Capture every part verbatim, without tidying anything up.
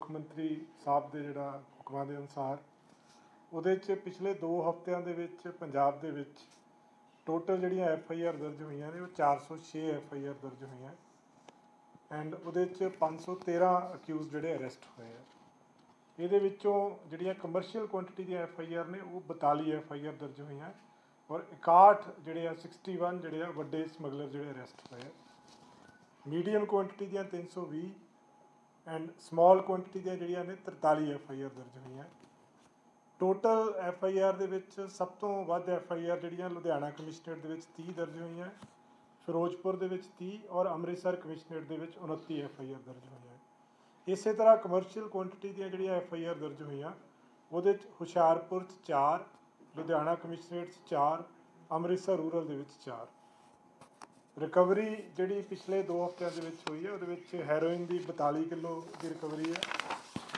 मुख मंत्री साहब के जिहड़ा हुक्मां के अनुसार उहदे च पिछले दो हफ्तियां दे विच पंजाब दे विच टोटल जिहड़ियां एफ आई आर दर्ज हुई ने वो चार सौ छे एफ आई आर दर्ज हुई एंड उहदे च पाँच सौ तेरह अक्यूज जिहड़े अरेस्ट होए हैं। इहदे विचों जिहड़ियां कमर्शियल क्वांटिटी दी एफ आई आर ने वो बताली एफ आई आर दर्ज हुई और इकाहठ जिहड़े सिक्सटी वन जिहड़े वड्डे समगलर जिहड़े अरेस्ट होए। मीडियम क्वांटिटी दियां तीन सौ भी एंड समॉल क्वांटिटी दियां जिहड़ियां ने तरताली एफ आई आर दर्ज हुई। टोटल एफ आई आर दे विच सब तो वध एफ आई आर जिहड़ियां लुधियाना कमिश्नरेट दे विच तीह दर्ज हुई हैं, फिरोजपुर दे विच तीह और अमृतसर कमिश्नरेट दे विच उनती एफ आई आर दर्ज हुई हैं। इस तरह कमर्शियल क्वांटिटी दियां जिहड़ियां एफ आई आर दर्ज हुई उहदे च हुशियारपुर च चार, लुधियाना कमिश्नरेट च चार, अमृतसर रूरल दे विच चार। रिकवरी जिहड़ी पिछले दो हफ्तियां दे विच हुई है उहदे विच हैरोइन दी बताली किलो की रिकवरी है,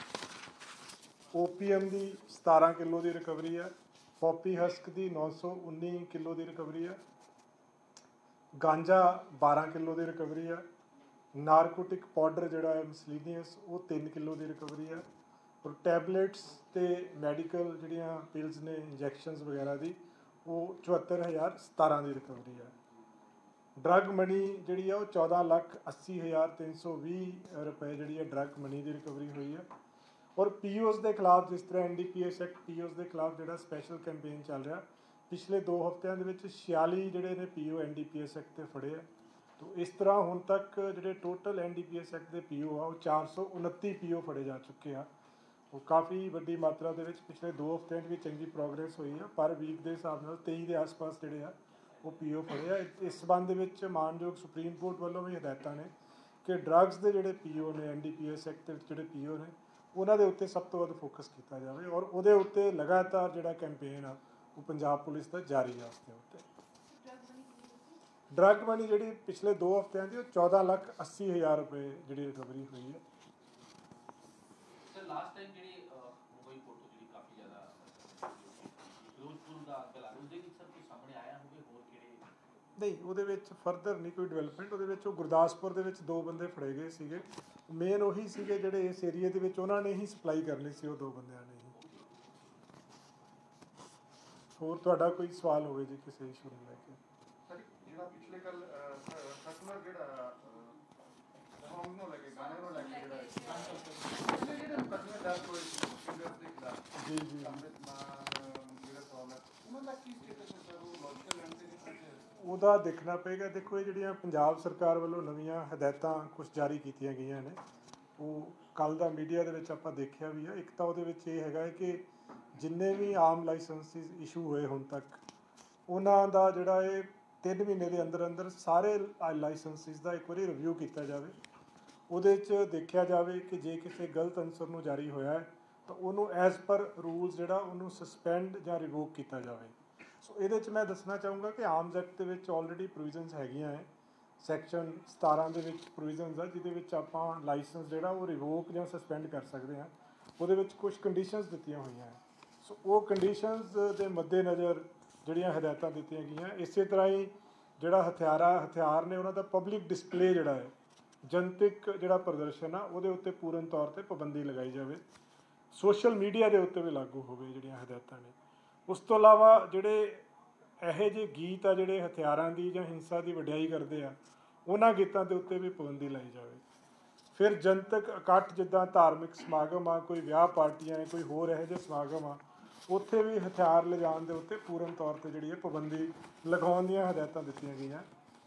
ओ पी एम की सतारह किलो की रिकवरी है, पॉपी हस्क की नौ सौ उन्नी किलो की रिकवरी है, गांजा बारह किलो की रिकवरी है, नारकोटिक पाउडर जिहड़ा है मिसलीनियस वो तीन किलो की रिकवरी है और टैबलेट्स ते मैडिकल जिहड़ियां पिल्स ने इंजैक्शनस वगैरह की वो चौहत्तर हज़ार सतारह की रिकवरी है। ड्रग मनी जिहड़ी है वो चौदह लख अस्सी हज़ार तीन सौ भी रुपए जिहड़ी है ड्रग मनी की रिकवरी हुई है। और पी ओज़ के खिलाफ जिस तरह N D P S act P Os के खिलाफ जो स्पैशल कैंपेन चल रहा पिछले दो हफ्तियां दे विच छियाली जिहड़े ने P O N D P S act ते फड़े है। तो इस तरह हुण तक जिहड़े total N D P S act के पी ओ आ वो चार सौ उनती पी ओ फड़े जा चुके हैं। वो काफ़ी वड्डी मात्रा दे विच पिछले दो हफ्तियां भी चंगी प्रोग्रेस हुई है। पर वीक के हिसाब नाल तेई के आस पास जिहड़े आ वो पी ओ फड़े है। इस संबंध विच मानयोग सुप्रीम कोर्ट वालों भी हिदायतां ने कि ड्रग्स के जिहड़े पी ओ ने N D P S act के जिहड़े पी ओ ने उन्होंने उत्ते सब तो वध फोकस किया जाए और उहदे उत्ते लगातार जिहड़ा कैंपेन आ वो पंजाब पुलिस का जारी है। उसके उत्ते ड्रग मनी जिहड़ी पिछले दो हफ्तियां दी चौदह लख अस्सी हज़ार रुपए जिहड़ी रिकवरी हुई है। लास्ट टाइम ਜਿਹੜੀ ਮੁੰਬਈ ਕੋਰਟ ਤੋਂ ਜਿਹੜੀ ਕਾਫੀ ਜ਼ਿਆਦਾ ਫਿਰੋਜ਼ਪੁਰ ਦਾ ਅੰਕਲ ਆ ਉਹਦੇ ਵਿੱਚ ਸਰ ਕੋਈ ਸਾਹਮਣੇ ਆਇਆ ਹੋਵੇ ਹੋਰ ਕਿਹੜੇ नहीं ਉਹਦੇ ਵਿੱਚ ਫਰਦਰ ਨਹੀਂ ਕੋਈ ਡਿਵੈਲਪਮੈਂਟ। ਉਹਦੇ ਵਿੱਚ ਉਹ ਗੁਰਦਾਸਪੁਰ ਦੇ ਵਿੱਚ ਦੋ ਬੰਦੇ ਫੜੇ ਗਏ ਸੀਗੇ, ਮੇਨ ਉਹੀ ਸੀਗੇ ਜਿਹੜੇ ਇਸ ਏਰੀਏ ਦੇ ਵਿੱਚ ਉਹਨਾਂ ਨੇ ਹੀ ਸਪਲਾਈ ਕਰਨੀ ਸੀ, ਉਹ ਦੋ ਬੰਦਿਆਂ ਨੇ ਹੀ। ਹੋਰ ਤੁਹਾਡਾ ਕੋਈ ਸਵਾਲ ਹੋਵੇ ਜੀ ਕਿਸੇ ਇਸ਼ੂ ਨੂੰ ਲੈ ਕੇ? ਸਰ ਜਿਹੜਾ ਪਿਛਲੇ ਕੱਲ ਸਰਕੂਲਰ ਜਿਹੜਾ ਸੌਂਗ ਨੂੰ ਲੈ ਕੇ ਗਾਣੇ ਨੂੰ ਲੈ ਕੇ ਜਿਹੜਾ ਜਿਹੜੇ ਮੁਕੱਦਮੇ ਦਰਜ ਹੋਏ ਸਿੰਗਰਸ ਦੇ ਖਿਲਾਫ ਜੀ ਜੀ ਅੰਮ੍ਰਿਤ ਮਾਨ ਜਿਹੜਾ ਸੌਂਗ ਉਹਨਾਂ ਦਾ ਕੀ ਸਟੇਟਸ ਹੈ ਸਰ? ਉਹ ਲੌਜੀਕਲ ਲੈਣ ਤੇ ਨਹੀਂ ਉਹਦਾ ਦੇਖਣਾ ਪਏਗਾ। ਦੇਖੋ ਇਹ ਜਿਹੜੀਆਂ ਪੰਜਾਬ ਸਰਕਾਰ ਵੱਲੋਂ ਨਵੀਆਂ ਹਦਾਇਤਾਂ ਕੁਛ ਜਾਰੀ ਕੀਤੀਆਂ ਗਈਆਂ ਨੇ ਉਹ ਕੱਲ੍ਹ ਦਾ ਮੀਡੀਆ ਦੇ ਵਿੱਚ ਆਪਾਂ ਦੇਖਿਆ ਵੀ ਆ। ਇੱਕ ਤਾਂ ਉਹਦੇ ਵਿੱਚ ਇਹ ਹੈਗਾ ਹੈ ਕਿ ਜਿੰਨੇ ਵੀ ਆਮ ਲਾਇਸੈਂਸਿਸ ਇਸ਼ੂ ਹੋਏ ਹੁਣ ਤੱਕ ਉਹਨਾਂ ਦਾ ਜਿਹੜਾ ਇਹ ਤਿੰਨ ਮਹੀਨੇ ਦੇ ਅੰਦਰ ਅੰਦਰ ਸਾਰੇ ਲਾਇਸੈਂਸਿਸ ਦਾ ਇੱਕ ਵਾਰੀ ਰਿਵਿਊ ਕੀਤਾ ਜਾਵੇ। ਉਹਦੇ 'ਚ ਦੇਖਿਆ ਜਾਵੇ ਕਿ ਜੇ ਕਿਸੇ ਗਲਤ ਅਨਸਰ ਨੂੰ ਜਾਰੀ ਹੋਇਆ ਹੈ ਤਾਂ ਉਹਨੂੰ ਐਜ਼ ਪਰ ਰੂਲਸ ਜਿਹੜਾ ਉਹਨੂੰ ਸਸਪੈਂਡ ਜਾਂ ਰਿਵੋਕ ਕੀਤਾ ਜਾਵੇ। ਸੋ ਇਹਦੇ 'ਚ ਮੈਂ ਦੱਸਣਾ ਚਾਹੂੰਗਾ ਕਿ ਆਰਮਜ਼ ਐਕਟ ਦੇ ਵਿੱਚ ਆਲਰੇਡੀ ਪ੍ਰੋਵੀਜ਼ਨਸ ਹੈਗੀਆਂ ਹੈ। ਸੈਕਸ਼ਨ ਸਤਾਰਾਂ ਦੇ ਵਿੱਚ ਪ੍ਰੋਵੀਜ਼ਨਸ ਆ ਜਿਹਦੇ ਵਿੱਚ ਆਪਾਂ ਲਾਇਸੈਂਸ ਜਿਹੜਾ ਉਹ ਰਿਵੋਕ ਜਾਂ ਸਸਪੈਂਡ ਕਰ ਸਕਦੇ ਹਾਂ। ਉਹਦੇ ਵਿੱਚ ਕੁਝ ਕੰਡੀਸ਼ਨਸ ਦਿੱਤੀਆਂ ਹੋਈਆਂ ਹੈ। ਸੋ ਉਹ ਕੰਡੀਸ਼ਨਸ ਦੇ ਮੱਦੇ ਨਜ਼ਰ ਜਿਹੜੀਆਂ ਹਦਾਇਤਾਂ ਦਿੱਤੀਆਂ ਗਈਆਂ। ਇਸੇ ਤਰ੍ਹਾਂ ਹੀ ਜਿਹੜਾ ਹਥਿਆਰਾ ਹਥਿਆਰ ਨੇ ਉਹਨਾਂ ਦਾ ਪਬਲਿਕ ਡਿਸਪਲੇ ਜਿਹੜਾ ਹੈ ਜਨਤਕ ਜਿਹੜਾ ਪ੍ਰਦਰਸ਼ਨ ਆ ਉਹਦੇ ਉੱਤੇ ਪੂਰਨ ਤੌਰ 'ਤੇ ਪਾਬੰਦੀ ਲਗਾਈ ਜਾਵੇ। ਸੋਸ਼ਲ ਮੀਡੀਆ ਦੇ ਉੱਤੇ ਵੀ ਲਾਗੂ ਹੋਵੇ ਜਿਹੜੀਆਂ ਹਦਾਇਤਾਂ ਨੇ। ਉਸ ਤੋਂ ਇਲਾਵਾ ਜਿਹੜੇ ਇਹੋ ਜਿਹੇ ਗੀਤ ਆ ਜਿਹੜੇ ਹਥਿਆਰਾਂ ਦੀ ਜਾਂ ਹਿੰਸਾ ਦੀ ਵਡਿਆਈ ਕਰਦੇ ਆ ਉਹਨਾਂ ਗੀਤਾਂ ਦੇ ਉੱਤੇ ਵੀ ਪਾਬੰਦੀ ਲਾਈ ਜਾਵੇ। ਫਿਰ ਜਨਤਕ ਇਕੱਠ ਜਿੱਦਾਂ ਧਾਰਮਿਕ ਸਮਾਗਮ ਆ, ਕੋਈ ਵਿਆਹ ਪਾਰਟੀਆਂ, ਕੋਈ ਹੋਰ ਇਹੋ ਜਿਹੇ ਸਮਾਗਮ ਆ, ਉੱਥੇ ਵੀ ਹਥਿਆਰ ਲਿਜਾਣ ਦੇ ਉੱਤੇ ਪੂਰਨ ਤੌਰ 'ਤੇ ਜਿਹੜੀ ਹੈ ਪਾਬੰਦੀ ਲਗਾਉਣ ਦੀਆਂ ਹਦਾਇਤਾਂ ਦਿੱਤੀਆਂ ਗਈਆਂ।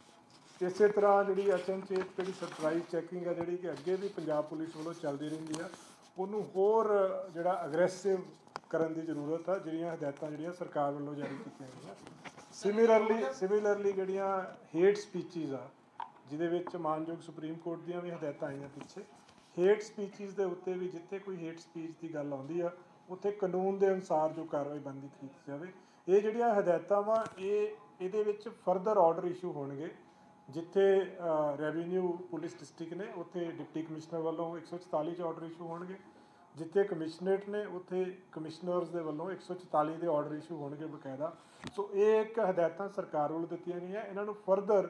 ਇਸੇ ਤਰ੍ਹਾਂ ਜਿਹੜੀ ਅਚਨਚੇਤ ਜਿਹੜੀ ਸਰਪ੍ਰਾਈਜ਼ ਚੈਕਿੰਗ ਆ ਜਿਹੜੀ ਕਿ ਅੱਗੇ ਵੀ ਪੰਜਾਬ ਪੁਲਿਸ ਵੱਲੋਂ ਚੱਲਦੀ ਰਹਿੰਦੀ ਆ ਉਹਨੂੰ ਹੋਰ ਜਿਹੜਾ ਅਗਰੈਸਿਵ ਕਰਨ ਦੀ ਜ਼ਰੂਰਤ ਆ। ਜਿਹੜੀਆਂ ਹਦਾਇਤਾਂ ਜਿਹੜੀਆਂ ਸਰਕਾਰ ਵੱਲੋਂ ਜਾਰੀ ਕੀਤੀਆਂ ਗਈਆਂ। ਸਿਮਿਲਰਲੀ ਸਿਮਿਲਰਲੀ ਜਿਹੜੀਆਂ ਹੇਟ ਸਪੀਚਿਸ ਆ ਜਿਹਦੇ ਵਿੱਚ ਮਾਨਯੋਗ ਸੁਪਰੀਮ ਕੋਰਟ ਦੀਆਂ ਵੀ ਹਦਾਇਤਾਂ ਆਈਆਂ ਪਿੱਛੇ। ਹੇਟ ਸਪੀਚਿਸ ਦੇ ਉੱਤੇ ਵੀ ਜਿੱਥੇ ਕੋਈ ਹੇਟ ਸਪੀਚ ਦੀ ਗੱਲ ਆਉਂਦੀ ਆ ਉੱਥੇ ਕਾਨੂੰਨ ਦੇ ਅਨੁਸਾਰ ਜੋ ਕਾਰਵਾਈ ਬਣਦੀ ਕੀਤੀ ਜਾਵੇ। ਇਹ ਜਿਹੜੀਆਂ ਹਦਾਇਤਾਂ ਵਾ ਇਹ ਇਹਦੇ ਵਿੱਚ ਫਰਦਰ ਆਰਡਰ ਇਸ਼ੂ ਹੋਣਗੇ। ਜਿੱਥੇ ਰੈਵਨਿਊ ਪੁਲਿਸ ਡਿਸਟ੍ਰਿਕਟ ਨੇ ਉੱਥੇ ਡਿਪਟੀ ਕਮਿਸ਼ਨਰ ਵੱਲੋਂ ਇੱਕ ਸੌ ਚੁਤਾਲੀ 'ਚ ਆਰਡਰ ਇਸ਼ੂ ਹੋਣਗੇ। ਜਿੱਥੇ ਕਮਿਸ਼ਨਰੇਟ ਨੇ ਉੱਥੇ ਕਮਿਸ਼ਨਰਸ ਦੇ ਵੱਲੋਂ ਇੱਕ ਸੌ ਚੁਤਾਲੀ ਦੇ ਆਰਡਰ ਇਸ਼ੂ ਹੋਣਗੇ ਬਕਾਇਦਾ। ਸੋ ਇਹ ਇੱਕ ਹਦਾਇਤਾਂ ਸਰਕਾਰ ਵੱਲੋਂ ਦਿੱਤੀਆਂ ਗਈਆਂ। ਇਹਨਾਂ ਨੂੰ ਫਰਦਰ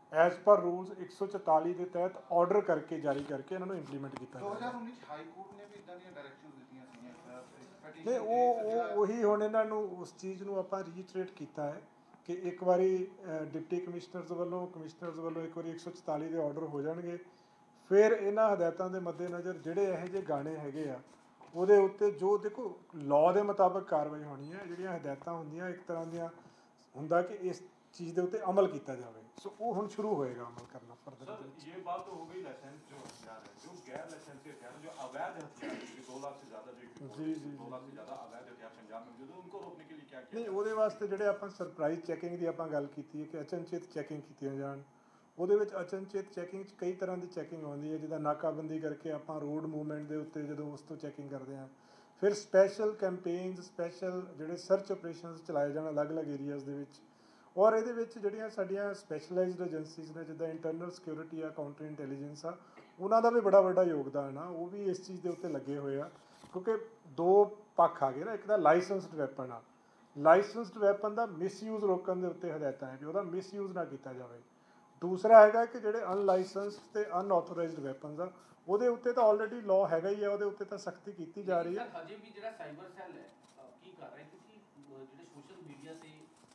ਐਜ਼ ਪਰ ਰੂਲਸ ਇੱਕ ਸੌ ਚੁਤਾਲੀ ਦੇ ਤਹਿਤ ਆਰਡਰ ਕਰਕੇ ਜਾਰੀ ਕਰਕੇ ਇਹਨਾਂ ਨੂੰ ਇੰਪਲੀਮੈਂਟ ਕੀਤਾ ਦੋ ਜਾਵੇ। ਹਜ਼ਾਰ ਉੱਨੀ ਚ ਹਾਈ ਕੋਰਟ ਨੇ ਵੀ ਇਦਾਂ ਦੀਆਂ ਡਾਇਰੈਕਸ਼ਨਸ ਦਿੱਤੀਆਂ ਸੀਗੀਆਂ petition ਨਹੀਂ ਤੇ ਉਹ ਜਿਹੜਾ- ਉਹ ਉਹੀ ਹੁਣ ਇਹਨਾਂ ਨੂੰ ਉਸ ਚੀਜ਼ ਨੂੰ ਆਪਾਂ ਰੀਟਰੇਟ ਕੀਤਾ ਹੈ ਕਿ ਇੱਕ ਵਾਰੀ ਡਿਪਟੀ ਕਮਿਸ਼ਨਰਸ ਵੱਲੋਂ ਕਮਿਸ਼ਨਰਸ ਵੱਲੋਂ ਇੱਕ ਵਾਰੀ ਇੱਕ ਸੌ ਚੁਤਾਲੀ ਦੇ ਆਰਡਰ ਹੋ ਜਾਣਗੇ, ਫਿਰ ਇਹਨਾਂ ਹਦਾਇਤਾਂ ਦੇ ਮੱਦੇਨਜ਼ਰ ਜਿਹੜੇ ਇਹੋ ਜਿਹੇ ਗਾਣੇ ਹੈਗੇ ਆ ਉਹਦੇ ਉੱਤੇ ਜੋ ਦੇਖੋ ਲਾਅ ਦੇ ਮੁਤਾਬਕ ਕਾਰਵਾਈ ਹੋਣੀ ਹੈ। ਜਿਹੜੀਆਂ ਹਦਾਇਤਾਂ ਹੁੰਦੀਆਂ ਇੱਕ ਤਰ੍ਹਾਂ ਦੀਆਂ ਹੁੰਦਾ ਕਿ ਇਸ ਚੀਜ਼ ਦੇ ਉੱਤੇ ਅਮਲ ਕੀਤਾ ਜਾਵੇ, ਸੋ ਉਹ ਹੁਣ ਸ਼ੁਰੂ ਹੋਏਗਾ ਅਮਲ करना फर्दर। सर ये बात तो हो गई लाइसेंस जो हथियार है, जो गैर लाइसेंसी हथियार है, जो अवैध हथियार है, दो लाख से ज्यादा जो जी, जी, दो लाख से ज्यादा अवैध हथियार पंजाब में मौजूद है, उनको रोकने के लिए क्या किया ਨਹੀਂ ਉਹਦੇ ਵਾਸਤੇ ਜਿਹੜੇ ਆਪਾਂ ਸਰਪ੍ਰਾਈਜ਼ ਚੈਕਿੰਗ ਦੀ ਆਪਾਂ ਗੱਲ ਕੀਤੀ ਹੈ ਕਿ ਅਚਨਚੇਤ ਚੈਕਿੰਗ ਕੀਤੀਆਂ ਜਾਣ, ਉਹਦੇ ਵਿੱਚ ਅਚਨਚੇਤ ਚੈਕਿੰਗ 'ਚ ਕਈ ਤਰ੍ਹਾਂ ਦੀ ਚੈਕਿੰਗ ਆਉਂਦੀ ਹੈ, ਜਿੱਦਾਂ ਨਾਕਾਬੰਦੀ ਕਰਕੇ ਆਪਾਂ ਰੋਡ ਮੂਵਮੈਂਟ ਦੇ ਉੱਤੇ ਜਦੋਂ ਉਸ ਤੋਂ ਚੈਕਿੰਗ ਕਰਦੇ ਹਾਂ, ਫਿਰ ਸਪੈਸ਼ਲ ਕੈਂਪੇਨਸ ਸਪੈਸ਼ਲ ਜਿਹੜੇ ਸਰਚ ਆਪਰੇਸ਼ਨਸ ਚਲਾਏ ਜਾਣ ਅਲੱਗ-ਅਲੱਗ ਏਰੀਆਜ਼ ਦੇ ਵਿੱਚ। ਔਰ ਇਹਦੇ ਵਿੱਚ ਜਿਹੜੀਆਂ ਸਾਡੀਆਂ ਸਪੈਸ਼ਲਾਈਜ਼ਡ ਏਜੰਸੀਜ਼ ਨੇ ਜਿੱਦਾਂ ਇੰਟਰਨਲ ਸਿਕਿਉਰਿਟੀ ਆ, ਕਾਊਂਟਰ ਇੰਟੈਲੀਜੈਂਸ ਆ, ਉਹਨਾਂ ਦਾ ਵੀ ਬੜਾ ਵੱਡਾ ਯੋਗਦਾਨ ਆ, ਉਹ ਵੀ ਇਸ ਚੀਜ਼ ਦੇ ਉੱਤੇ ਲੱਗੇ ਹੋਏ ਆ ਕਿਉਂਕਿ ਦੋ ਪੱਖ ਆ ਗਏ ਨਾ, ਇੱਕ ਤਾਂ ਲਾਇਸੈਂਸਡ ਵੈਪਨ ਆ, ਲਾਇਸੈਂਸਡ ਵੈਪਨ ਦਾ ਮਿਸਯੂਜ਼ ਰੋਕਣ ਦੇ ਉੱਤੇ ਹਦਾਇਤਾਂ ਹੈ ਕਿ ਉਹਦਾ ਮਿਸਯੂਜ਼ ਨਾ ਕੀਤਾ ਜਾਵੇ। ਦੂਸਰਾ ਹੈਗਾ ਕਿ ਜਿਹੜੇ ਅਨਲਾਇਸੈਂਸਡ ਤੇ ਅਨਆਥੋਰਾਈਜ਼ਡ ਵੈਪਨਸ ਆ ਉਹਦੇ ਉੱਤੇ ਤਾਂ ਆਲਰੇਡੀ ਲਾਅ ਹੈਗਾ ਹੀ ਆ, ਉਹਦੇ ਉੱਤੇ ਤਾਂ ਸਖਤੀ ਕੀਤੀ ਜਾ ਰਹੀ ਹੈ। ਸਰ ਹਜੇ ਵੀ ਜਿਹੜਾ ਸਾਈਬਰ ਸੈੱਲ ਹੈ ਅਹ, ਕੀ ਕਰ ਰਿਹਾ ਹੈ ਕਿਉਂਕਿ ਅਹ, ਜਿਹੜੇ ਸੋਸ਼ਲ ਮੀਡੀਆ ਤੇ